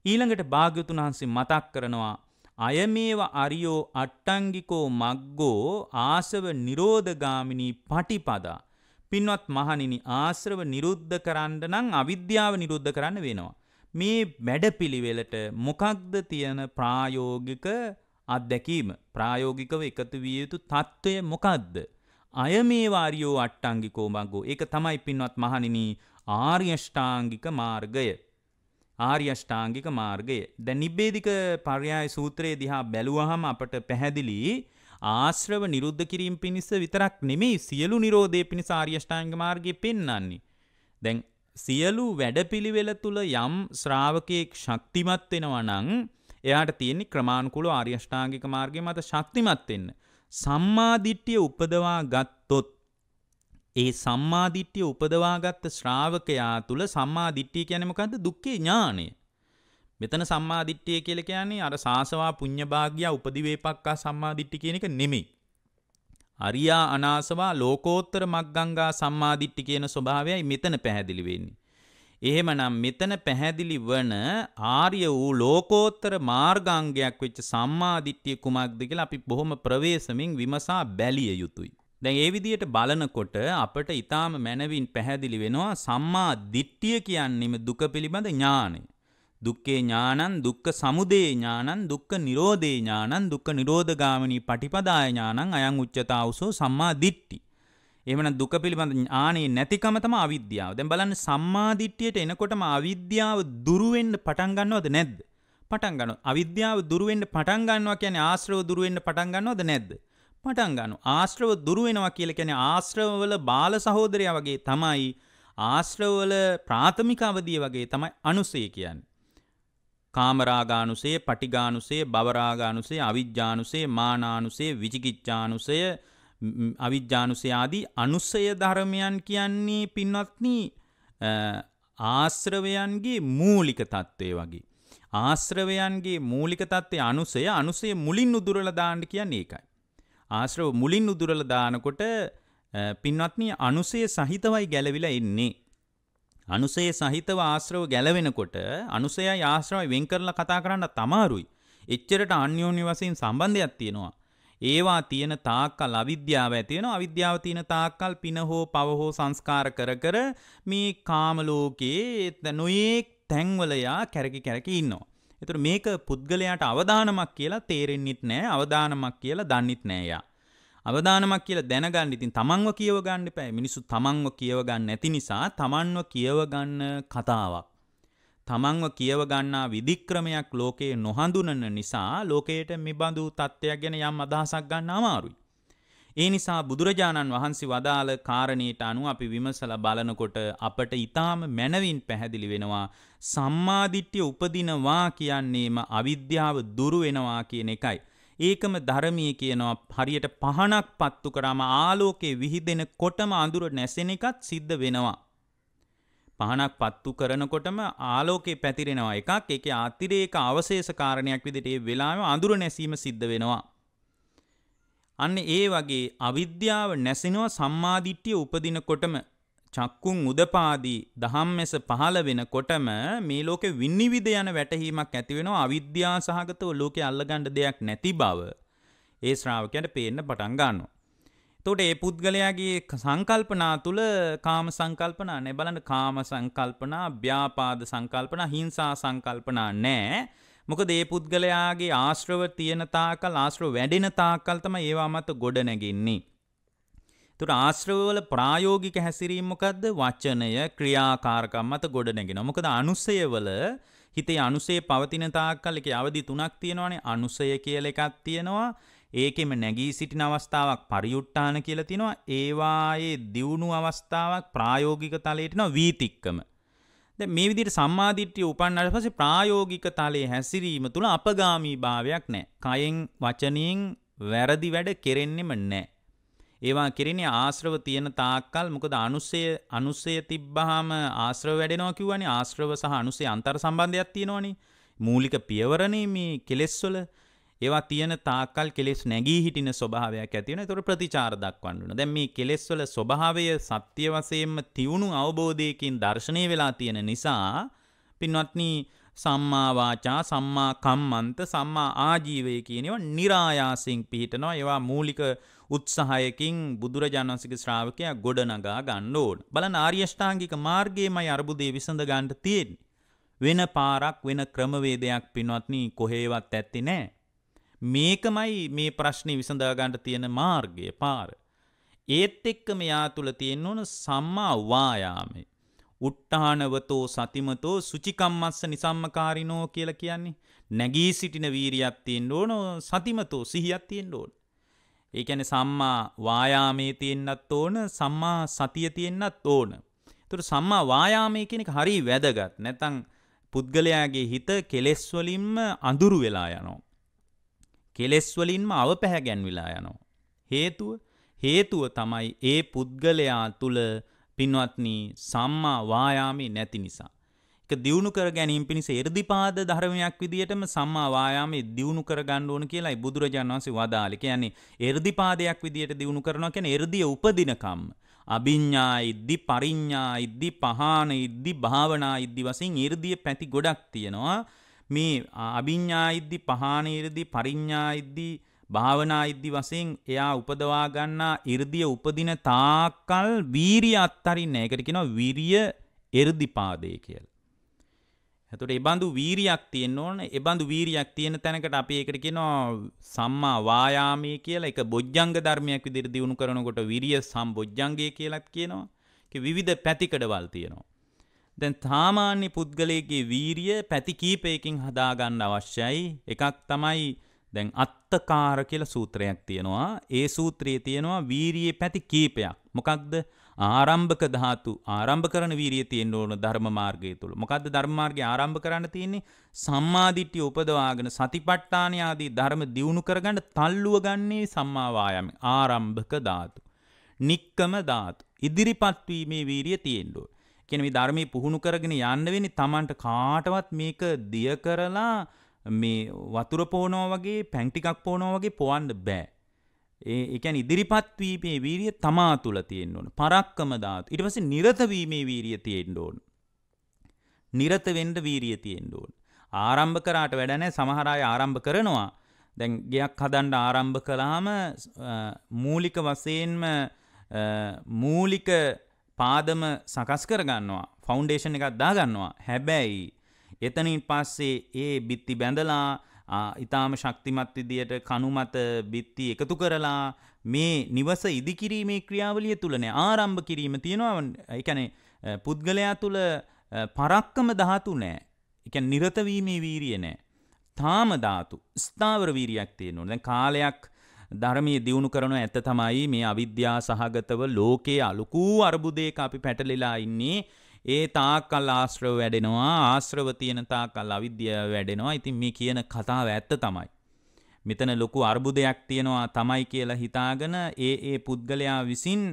[SPEAKER 1] ඊළඟට භාග්‍යවතුන් වහන්සේ මතක් කරනවා අයමේව අරියෝ අට්ටංගිකෝ මග්ගෝ ආසව නිරෝධගාමිනී පටිපදා. පින්වත් මහණෙනි ආශ්‍රව නිරුද්ධ කරන්න නම් අවිද්‍යාව නිරුද්ධ කරන්න වෙනවා. මේ වැඩපිළිවෙලට මොකක්ද තියෙන ප්‍රායෝගික අත්දැකීම? ප්‍රායෝගිකව එකතු විය යුතු తত্ত্বය මොකක්ද? අයමේව අරියෝ අට්ටංගිකෝ මග්ගෝ. ඒක තමයි පින්වත් මහණෙනි ආර්ය අෂ්ටාංගික මාර්ගය. ආර්ය අෂ්ටාංගික මාර්ගය. දැන් නිබ්බේධික පර්යාය සූත්‍රයේ දිහා බැලුවහම අපට පැහැදිලි ආශ්‍රව නිරුද්ධ කිරීම පිණිස විතරක් නෙමෙයි සියලු නිරෝධය පිණිස ආර්ය අෂ්ටාංගික මාර්ගය පෙන්වන්නේ. දැන් සියලු වැඩපිළිවෙල තුල යම් ශ්‍රාවකයෙක් ශක්තිමත් වෙනවා නම් එයාට තියෙන්නේ ක්‍රමානුකූලව ආර්ය අෂ්ටාංගික මාර්ගය මත ශක්තිමත් වෙන්න. සම්මා දිට්ඨිය උපදවා ගත්තොත් ඒ සම්මා දිට්ඨිය උපදවාගත් ශ්‍රාවකයා තුල සම්මා දිට්ඨිය කියන්නේ මොකද්ද? දුක්ඛේ ඥානය. මෙතන සම්මා දිට්ඨිය කියලා කියන්නේ අර සාසවා පුඤ්ඤ භාග්‍ය උපදිවේපක්කා සම්මා දිට්ඨිය කියන එක නෙමෙයි. අරියා අනාසවා ලෝකෝත්තර මග්ගංගා සම්මා දිට්ඨිය කියන ස්වභාවයයි මෙතන පැහැදිලි වෙන්නේ. එහෙමනම් මෙතන පැහැදිලි වන ආර්ය වූ ලෝකෝත්තර මාර්ගාංගයක් වෙච්ච සම්මා දිට්ඨිය කුමක්ද කියලා අපි බොහොම ප්‍රවේශමින් විමසා බැලිය යුතුයි. දැන් ඒ විදිහට බලනකොට අපට ඊටාම මනවින් පැහැදිලි වෙනවා සම්මා දිට්ඨිය කියන්නේම දුක පිළිබඳ ඥානය. දුක්ඛේ ඥානං දුක්ඛ සමුදය ඥානං දුක්ඛ නිරෝධේ ඥානං දුක්ඛ නිරෝධගාමිනී පටිපදාය ඥානං අයං උච්චතාවසෝ සම්මා දිට්ඨි. එහෙමනම් දුක පිළිබඳ ඥානෙ නැතිකම තමයි අවිද්‍යාව. දැන් බලන්න සම්මා දිට්ඨියට එනකොටම අවිද්‍යාව දුරු වෙන්න පටන් ගන්නවද නැද්ද? පටන් ගන්නවා. අවිද්‍යාව දුරු වෙන්න පටන් ගන්නවා කියන්නේ ආශ්‍රව දුරු වෙන්න පටන් ගන්නවද නැද්ද? පටන් ගන්නවා. ආශ්‍රව දුරු වෙනවා කියලා කියන්නේ ආශ්‍රවවල බාල සහෝදරයා වගේ තමයි ආශ්‍රවවල ප්‍රාථමික අවධිය වගේ තමයි අනුසය කියන්නේ. කාමරාගානුසය, පටිඝානුසය, භවරාගානුසය, අවිජ්ජානුසය, මානානුසය, විචිකිච්ඡානුසය, අවිජ්ජානුසය ආදී අනුසය ධර්මයන් කියන්නේ පින්වත්නි ආශ්‍රවයන්ගේ මූලික తත්වය වගේ. ආශ්‍රවයන්ගේ මූලික తත්වය අනුසය, අනුසය මුලින් උදුරලා දාන්න කියන්නේ ඒකයි. ආශ්‍රව මුලින් උදුරලා දානකොට පින්වත්නි අනුසය සහිතවයි ගැලවිලා එන්නේ. අනුසය සහිතව ආශ්‍රව ගැලවෙනකොට අනුසයයි ආශ්‍රවයි වෙන් කරලා කතා කරන්න තමාරුයි. එච්චරට අන්‍යෝන්‍ය වශයෙන් සම්බන්ධයක් තියෙනවා. ඒවා තියෙන තාක්කල් අවිද්‍යාව ඇති වෙනවා. අවිද්‍යාව තියෙන තාක්කල් පින හෝ පව හෝ සංස්කාර කර කර මේ කාම ලෝකයේ නොයේක් තැන්වල යා කැරකි කැරකි ඉන්නවා. ඒතර මේක පුද්ගලයාට අවදානමක් කියලා තේරෙන්නෙත් නැහැ. අවදානමක් කියලා දන්නෙත් නැහැ යා. අවදානමක් කියලා දැනගන්න ඉතින් තමන්ව කියව ගන්න එපා. මිනිස්සු තමන්ව කියව ගන්න නැති නිසා තමන්ව කියව ගන්න කතාවක්. තමන්ව කියව ගන්නා විධික්‍රමයක් ලෝකේ නොහඳුනන නිසා ලෝකයට මෙබඳු තත්ත්වයක් ගැන යම් අදහසක් ගන්න අමාරුයි. ඒ නිසා බුදුරජාණන් වහන්සේ වදාළ කාරණේට අනුව අපි විමසලා බලනකොට අපට ඊටාම මනවින් පැහැදිලි වෙනවා සම්මා දිට්ඨිය උපදිනවා කියන්නේම අවිද්‍යාව දුරු වෙනවා කියන එකයි. ඒකම ධර්මයේ කියනවා හරියට පහනක් පත්තු කරාම ආලෝකයේ විහිදෙන කොටම අඳුර නැසෙන එකත් සිද්ධ වෙනවා. පහනක් පත්තු කරනකොටම ආලෝකේ පැතිරෙනවා එකක්. ඒකේ අතිරේක අවශේෂ කාරණයක් විදිහට ඒ වෙලාවෙම අඳුර නැසීම සිද්ධ වෙනවා. අන්න ඒ වගේ අවිද්‍යාව නැසෙනවා සම්මා දිට්ඨිය උපදිනකොටම චක්කුන් උදපාදී දහම්මැස පහළ වෙනකොටම මේ ලෝකෙ විනිවිද යන වැටහීමක් ඇති වෙනවා. අවිද්‍යාව සහගතව ලෝකේ අල්ලගන්න දෙයක් නැති බව ඒ ශ්‍රාවකයන්ට පේන්න පටන් ගන්නවා. එතකොට ඒ පුද්ගලයාගේ සංකල්පනා තුල කාම සංකල්පනා නැහැ. බලන්න කාම සංකල්පනා, ව්‍යාපාද සංකල්පනා, හිංසා සංකල්පනා නැහැ. මොකද ඒ පුද්ගලයාගේ ආශ්‍රව තියෙන තාකල් ආශ්‍රව වැඩෙන තාකල් තමයි ඒවා මත ගොඩ නැගෙන්නේ. එතකොට ආශ්‍රවවල ප්‍රායෝගික හැසිරීම මොකද්ද? වචනය, ක්‍රියාකාරකම් මත ගොඩ නැගෙනවා. මොකද අනුසයවල හිතේ අනුසය පවතින තාකල් ඒකේ අවදි තුනක් තියෙනවානේ. අනුසය කියලා එකක් තියෙනවා. ඒකෙම නැගී සිටින අවස්ථාවක් පරියුට්ටාන කියලා තියෙනවා. ඒවායේ දියුණු අවස්ථාවක් ප්‍රායෝගික තලයට යනවා වීතික්කම. දැන් මේ විදිහට සම්මාදිට්ඨිය උපන්නාට පස්සේ ප්‍රායෝගික තලයේ හැසිරීම තුල අපගාමී භාවයක් නැහැ. කයෙන් වචනයෙන් වැරදි වැඩ කෙරෙන්නෙම නැහැ. ඒවා කෙරෙන්නේ ආශ්‍රව තියෙන තාක්කල්. මොකද අනුසය අනුසය තිබ්බහම ආශ්‍රව වැඩෙනවා කිව්වනේ. ආශ්‍රව සහ අනුසය අන්තර් සම්බන්ධයක් තියෙනවනේ. මූලික පියවරනේ මේ කෙලෙස් වල. ඒවා තියෙන තාක්කල් කෙලෙස් නැගී හිටින ස්වභාවයක් ඇති වෙනවා. ඒතකොට ප්‍රතිචාර දක්වන්න ඕන. දැන් මේ කෙලෙස් වල ස්වභාවය සත්‍ය වශයෙන්ම තියුණු අවබෝධයකින් දර්ශනය වෙලා තියෙන නිසා පින්වත්නි සම්මා වාචා, සම්මා කම්මන්ත, සම්මා ආජීවය කියන ඒවා નિરાයාසයෙන් පිහිටනවා. ඒවා මූලික උත්සාහයකින් බුදුරජාණන් වහන්සේගේ ශ්‍රාවකයා ගොඩනගා ගන්න ඕන. බලන්න ආර්ය අෂ්ටාංගික මාර්ගයේමයි අරුබුදේ විසඳ ගන්න තියෙන්නේ. වෙන පාරක් වෙන ක්‍රමවේදයක් පින්වත්නි කොහේවත් ඇත්තේ නැහැ. මේකමයි මේ ප්‍රශ්නේ විසඳා ගන්න තියෙන මාර්ගය පාර. ඒත් එක්ක මෙයා තුල තියෙන්න ඕන සම්මා වායාමය. උට්ඨානවතෝ සතිමතෝ සුචිකම්මස්ස නිසම්මකාරිනෝ කියලා කියන්නේ නැගී සිටින වීරියක් තියෙන්න ඕන, සතිමතෝ සිහියක් තියෙන්න ඕන. ඒ කියන්නේ සම්මා වායාමයේ තියෙන්නත් ඕන, සම්මා සතිය තියෙන්නත් ඕන. ඒතර සම්මා වායාමයේ කියන එක හරිය වැදගත්. නැත්නම් පුද්ගලයාගේ හිත කෙලෙස් වලින්ම අඳුරු වෙලා යනවා. කෙලෙස් වලින්ම අවපැහැගැන්විලා යනවා. හේතුව හේතුව තමයි ඒ පුද්ගලයා තුල පින්වත්නි සම්මා වායාමේ නැති නිසා. ඒක දියුණු කර ගැනීම පිණිස එර්ධිපාද ධර්මයක් විදියටම සම්මා වායාමේ දියුණු කර ගන්න ඕන කියලායි බුදුරජාණන් වහන්සේ වදාළේ. කියන්නේ එර්ධිපාදයක් විදියට දියුණු කරනවා කියන්නේ එර්ධිය උපදින කම්ම. අභිඤ්ඤා ඉද්දි පරිඤ්ඤා ඉද්දි පහාන ඉද්දි භාවනා ඉද්දි වශයෙන් 이르දිය පැති ගොඩක් තියෙනවා. මේ අභිඤ්ඤා ඉද්දි පහාන ඉද්දි පරිඤ්ඤා ඉද්දි භාවනා ඉද්දි වශයෙන් එයා උපදවා ගන්නා 이르දිය උපදින තාක්කල් වීරිය අත්තරින්නේ. ඒකට කියනවා විරිය එර්ධිපාදේ කියලා. එතකොට ඒ බඳු වීරියක් තියෙන්න ඕන. ඒ බඳු වීරියක් තියෙන තැනකට අපි ඒකට කියනවා සම්මා වායාමයේ කියලා. ඒක බොජ්ජංග ධර්මයක් විදිහට දිනු කරනකොට විරිය සම්බොජ්ජංගය කියලාත් කියනවා. ඒක විවිධ පැතිකඩවල් තියෙනවා. දැන් සාමාන්‍ය පුද්ගලයේ වීරිය පැති කීපයකින් හදා ගන්න අවශ්‍යයි. එකක් තමයි දැන් අත්තකාර කියලා සූත්‍රයක් තියෙනවා. ඒ සූත්‍රයේ තියෙනවා වීරියේ පැති කීපයක්. මොකක්ද? ආරම්භක ධාතු ආරම්භ කරන වීරිය තියෙන්න ඕන ධර්ම මාර්ගය තුල. මොකද්ද ධර්ම මාර්ගය ආරම්භ කරන්න තියෙන්නේ? සම්මාදිට්ඨිය උපදවාගෙන සතිපට්ඨාන ආදී ධර්ම දියුණු කරගන්න තල්ලුව ගන්නේ සම්මා වායාමයේ ආරම්භක ධාතු. නික්කම ධාතු. ඉදිරිපත් වීමේ වීරිය තියෙන්න ඕන. කියන්නේ මේ ධර්මයේ පුහුණු කරගෙන යන්න වෙන්නේ Tamanට කාටවත් මේක දිය කරලා මේ වතුර පොවනවා වගේ පැන් ටිකක් පොවනවා වගේ පොවන්න බෑ. ඒ කියන්නේ ඉදිරිපත් වීමේ වීරිය තමා තුල තියෙන්න ඕන. පරක්කම ධාතු. ඊට පස්සේ නිරත වීමේ වීරිය තියෙන්න ඕන. නිරත වෙන්න වීරිය තියෙන්න ඕන. ආරම්භ කරාට වැඩ නැහැ. සමහර අය ආරම්භ කරනවා. දැන් ගයක් හදන්න ආරම්භ කළාම මූලික වශයෙන්ම මූලික පාදම සකස් කර ගන්නවා. ෆවුන්ඩේෂන් එකක් දා ගන්නවා. හැබැයි එතනින් පස්සේ ඒ බිත්ති බැඳලා ඊටාම ශක්තිමත් විදියට කණු මත බිත්ති එකතු කරලා මේ නිවස ඉදිකිරීමේ ක්‍රියාවලිය තුල නේ ආරම්භ කිරීම තියෙනවා. ඒ කියන්නේ පුද්ගලයා තුල පරක්කම ධාතු නැහැ. ඒ කියන්නේ නිරත වීමේ වීරිය නැහැ. තාම ධාතු ස්ථාවර වීරියක් තියෙනවා. දැන් කාලයක් ධර්මයේ දියුණු කරන ඇත්ත තමයි මේ අවිද්‍යා සහගතව ලෝකයේ අලුකු අරුබුදයක අපි පැටලිලා ඉන්නේ. ඒ තාක්කල් ආශ්‍රව වැඩෙනවා. ආශ්‍රව තියෙන තාක්කල් අවිද්‍යාව වැඩෙනවා. ඉතින් මේ කියන කතාව ඇත්ත තමයි. මෙතන ලොකු අරුබුදයක් තියෙනවා තමයි කියලා හිතාගෙන ඒ ඒ පුද්ගලයා විසින්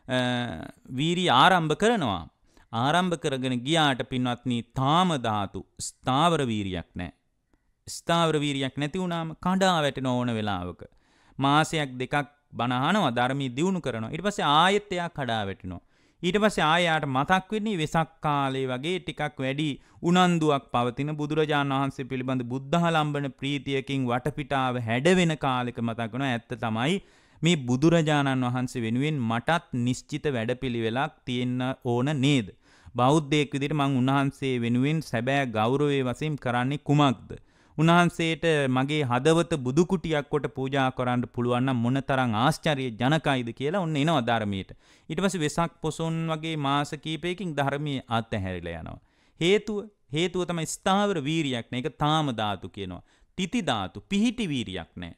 [SPEAKER 1] වීරිය ආරම්භ කරනවා. ආරම්භ කරගෙන ගියාට පින්වත්නි තාම ධාතු ස්ථාවර වීරියක් නැහැ. ස්ථාවර වීරියක් නැති වුණාම කඩා වැටෙන ඕන වෙලාවක මාසයක් දෙකක් බණ අහනවා ධර්මයේ දියුණු කරනවා. ඊට පස්සේ ආයෙත් එයා කඩා වැටෙනවා. ඊට පස්සේ ආයෙට මතක් වෙන්නේ වෙසක් කාලේ වගේ ටිකක් වැඩි උනන්දුවක් පවතින බුදුරජාණන් වහන්සේ පිළිබඳ බුද්ධහලම්බන ප්‍රීතියකින් වටපිටාව හැඩවෙන කාලෙක මතක් වෙනවා. ඇත්ත තමයි මේ බුදුරජාණන් වහන්සේ වෙනුවෙන් මටත් නිශ්චිත වැඩපිළිවෙලක් තියෙන්න ඕන නේද? බෞද්ධයෙක් විදිහට මම උන්වහන්සේ වෙනුවෙන් සැබෑ ගෞරවයේ වශයෙන් කරන්නේ කුමක්ද? උන්වහන්සේට මගේ හදවත බුදු කුටියක් කොට පූජා කරන්න පුළුවන් නම් මොනතරම් ආශ්චර්ය ජනකයිද කියලා ඔන්න එනවා ධර්මයට. ඊට පස්සේ වෙසක් පොසොන් වගේ මාස කීපයකින් ධර්මයේ අත්හැරිලා යනවා. හේතුව හේතුව තමයි ස්ථාවර වීරියක් නෑ. ඒක තාම ධාතු කියනවා. තිති ධාතු පිහිටි වීරියක් නෑ.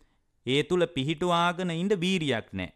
[SPEAKER 1] ඒ තුල පිහිටුවාගෙන ඉන්න වීරියක් නෑ.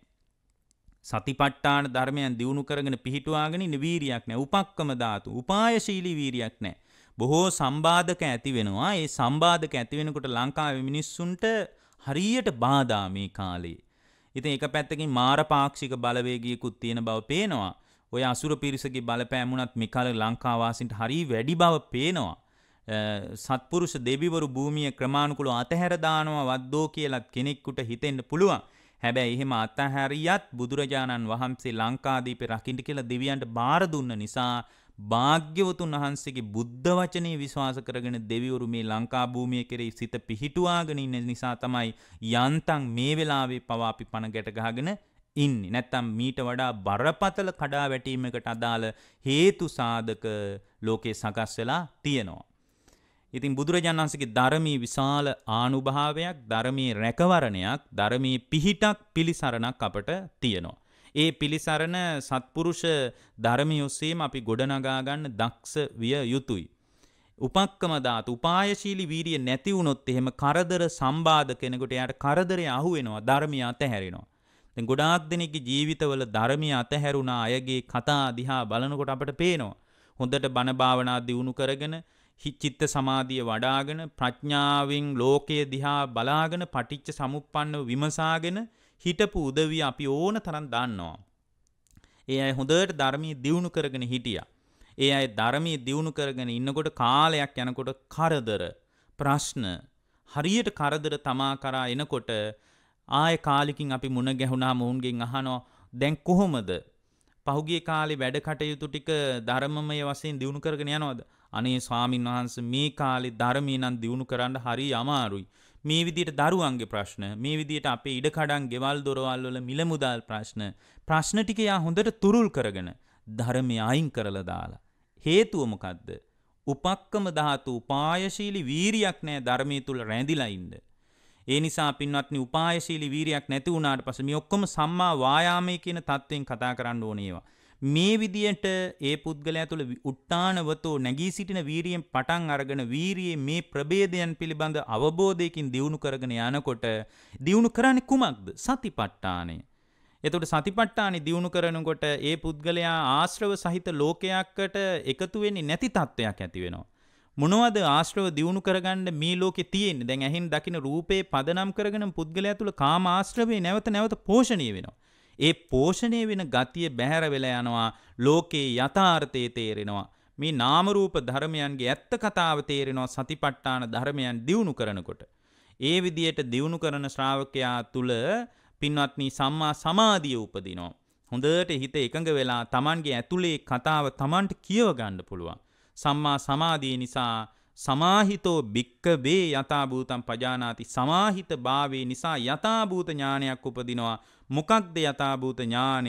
[SPEAKER 1] සතිපට්ඨාන ධර්මයන් දියුණු කරගෙන පිහිටුවාගෙන ඉන්න වීරියක් නෑ. උපක්කම ධාතු උපායශීලී වීරියක් නෑ. බොහෝ සම්බාධක ඇති වෙනවා. ඒ සම්බාධක ඇති වෙනකොට ලංකාවේ මිනිස්සුන්ට හරියට බාධා මේ කාලේ. ඉතින් එක පැත්තකින් මාර පාක්ෂික බලවේගයකුත් තියෙන බව පේනවා. ඔය අසුර පිරිසගේ බලපෑම උනත් මේ කාලේ ලංකා වාසීන්ට හරිය වැඩි බව පේනවා. සත්පුරුෂ දෙවිවරු භූමිය ක්‍රමානුකූලව අතහැර දානවා වද්දෝ කියලාත් කෙනෙකුට හිතෙන්න පුළුවන්. හැබැයි එහෙම අතහැරියත් බුදුරජාණන් වහන්සේ ලංකාදීපේ රකින්න කියලා දෙවියන්ට බාර දුන්න නිසා භාග්‍යවතුන් වහන්සේගේ බුද්ධ වචනේ විශ්වාස කරගෙන දෙවිවරු මේ ලංකා භූමිය කෙරෙහි සිත පිහිටුවාගෙන ඉන්න නිසා තමයි යන්තම් මේ වෙලාවේ පවා අපි පණ ගැට ගහගෙන ඉන්නේ. නැත්තම් මීට වඩා බරපතල කඩා වැටීමකට අදාළ හේතු සාධක ලෝකේ සකස් වෙලා තියෙනවා. ඉතින් බුදුරජාණන් වහන්සේගේ ධර්මයේ විශාල ආනුභාවයක්, ධර්මයේ රැකවරණයක්, ධර්මයේ පිහිටක් පිළිසරණක් අපට තියෙනවා. ඒ පිළිසරණ සත්පුරුෂ ධර්මයේ ඔස්සේම අපි ගොඩනගා ගන්න දක්ෂ විය යුතුයි. උපක්කම ධාතු, උපායශීලී වීරිය නැති වුණොත් එහෙම කරදර සම්බාධ කෙනෙකුට එයාට කරදරේ අහු වෙනවා, ධර්මය අතහැරෙනවා. දැන් ගොඩාක් දෙනෙක්ගේ ජීවිතවල ධර්මය අතහැරුණ අයගේ කතා දිහා බලනකොට අපට පේනවා. හොඳට බණ භාවනා දියුණු කරගෙන, චිත්ත සමාධිය වඩාගෙන, ප්‍රඥාවෙන් ලෝකයේ දිහා බලාගෙන, පටිච්ච සමුප්පන්නව විමසාගෙන හිටපු උදවිය අපි ඕන තරම් දන්නවා. ඒ අය හොඳට ධර්මයේ දියුණු කරගෙන හිටියා. ඒ අය ධර්මයේ දියුණු කරගෙන ඉන්නකොට කාලයක් යනකොට කරදර, ප්‍රශ්න, හරියට කරදර තමා කරා එනකොට ආය කාලෙකින් අපි මුණ ගැහුණාම ඔවුන්ගෙන් අහනවා, දැන් කොහොමද? පහුගිය කාලේ වැඩ කටයුතු ටික ධර්මමය වශයෙන් දියුණු කරගෙන යනවද? අනේ ස්වාමින් වහන්සේ මේ කාලේ ධර්මී නම් දියුණු කරන්න හරි අමාරුයි. මේ විදිහට දරුවන්ගේ ප්‍රශ්න, මේ විදිහට අපේ ඉඩකඩම්, ගෙවල් දොරවල් වල මිල මුදල් ප්‍රශ්න, ප්‍රශ්න ටික යා හොඳට තුරුල් කරගෙන ධර්මය අයින් කරලා දාලා. හේතුව මොකද්ද? උපක්කම ධාතු, උපායශීලී වීරියක් නැහැ ධර්මයේ තුල රැඳිලා ඉන්න. ඒ නිසා පින්වත්නි, උපායශීලී වීරියක් නැති වුණාට පස්සේ මේ ඔක්කොම සම්මා වායාමයේ කියන தත්වෙන් කතා කරන්න ඕනේ ඒවා. මේ විදියට ඒ පුද්ගලයා තුළ උට්ටානවතෝ නැගී සිටින වීරියෙන් පටන් අරගෙන වීරියේ මේ ප්‍රභේදයන් පිළිබඳ අවබෝධයකින් දියුණු කරගෙන යනකොට දියුණු කරන්නේ කුමක්ද? සතිපට්ඨානය. එතකොට සතිපට්ඨානෙ දියුණු කරනකොට ඒ පුද්ගලයා ආශ්‍රව සහිත ලෝකයකට එකතු වෙන්නේ නැති තත්වයක් ඇති වෙනවා. මොනවද ආශ්‍රව දියුණු කරගන්න මේ ලෝකේ තියෙන්නේ? දැන් ඇහෙන් දකින රූපේ පදනම් කරගෙන පුද්ගලයා තුළ කාම ආශ්‍රවේ නැවත නැවත පෝෂණය වෙනවා. ඒ පෝෂණය වෙන ගතිය බැහැර වෙලා යනවා. ලෝකේ යථාර්ථය තේරෙනවා. මේ නාම රූප ධර්මයන්ගේ ඇත්ත කතාව තේරෙනවා සතිපට්ඨාන ධර්මයන් දියුණු කරනකොට. ඒ විදියට දියුණු කරන ශ්‍රාවකයා තුල පින්වත්නි සම්මා සමාධිය උපදිනවා. හොඳට හිත එකඟ වෙලා Tamanගේ ඇතුලේ කතාව Tamanට කියව ගන්න පුළුවන්. සම්මා සමාධිය නිසා සමාහිතෝ භික්කවේ යථා භූතං පජානාති. සමාහිත භාවයේ නිසා යථා භූත ඥානයක් උපදිනවා. මොකක්ද යථා භූත ඥානය?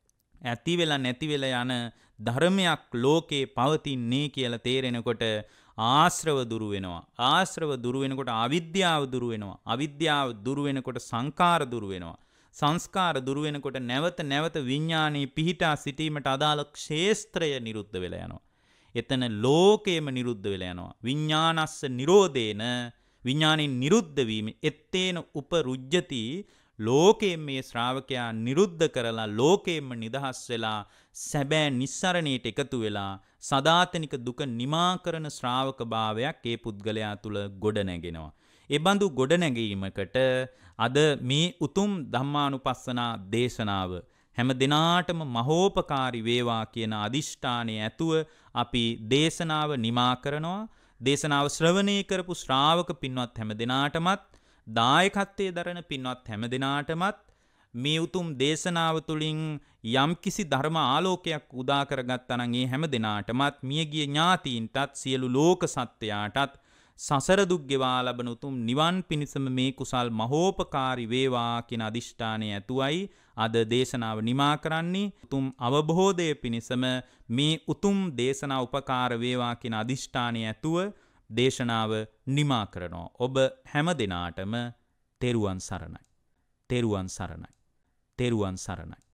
[SPEAKER 1] ඇති වෙලා නැති වෙලා යන ධර්මයක් ලෝකේ පවතින්නේ කියලා තේරෙනකොට ආශ්‍රව දුරු වෙනවා. ආශ්‍රව දුරු වෙනකොට අවිද්‍යාව දුරු වෙනවා. අවිද්‍යාව දුරු වෙනකොට සංකාර දුරු වෙනවා. සංස්කාර දුරු වෙනකොට නැවත නැවත විඥානයේ පිහිටා සිටීමට අදාළ ක්ෂේත්‍රය නිරුද්ධ වෙලා යනවා. එතන ලෝකයේම නිරුද්ධ වෙලා යනවා. විඥානස්ස නිරෝධේන, විඥානින් නිරුද්ධ වීම එත්තේන උපරුජ්ජති. ලෝකයෙන් මේ ශ්‍රාවකයා නිරුද්ධ කරලා ලෝකයෙන්ම නිදහස් වෙලා සැබෑ නිස්සරණයට එකතු වෙලා සදාතනික දුක නිමා කරන ශ්‍රාවක භාවයක් ඒ පුද්ගලයා තුල ගොඩ නැගෙනවා. ඒ බඳු ගොඩ නැගීමකට අද මේ උතුම් ධම්මානුපස්සනා දේශනාව හැම දිනාටම මහෝපකාරී වේවා කියන අදිෂ්ඨානය ඇතුව අපි දේශනාව නිමා කරනවා. දේශනාව ශ්‍රවණය කරපු ශ්‍රාවක පින්වත් හැම දිනාටමත්, දායකත්වයේ දරන පින්වත් හැම දිනාටමත් මේ උතුම් දේශනාව තුළින් යම්කිසි ධර්ම ආලෝකයක් උදා කරගත්තා නම් ඒ හැම දිනාටමත්, මියගිය ඥාතීන්ටත්, සියලු ලෝක සත්වයාටත් සසර දුක් ගෙවා ලබන උතුම් නිවන් පිණිසම මේ කුසල් මහෝපකාරී වේවා කියන අදිෂ්ඨානය ඇතුවයි අද දේශනාව නිමා කරන්නේ. උතුම් අවබෝධය පිණිසම මේ උතුම් දේශනා උපකාර වේවා කියන අදිෂ්ඨානය ඇතුව දේශනාව නිමා කරනවා. ඔබ හැම දිනාටම තෙරුවන් සරණයි. තෙරුවන් සරණයි. තෙරුවන් සරණයි.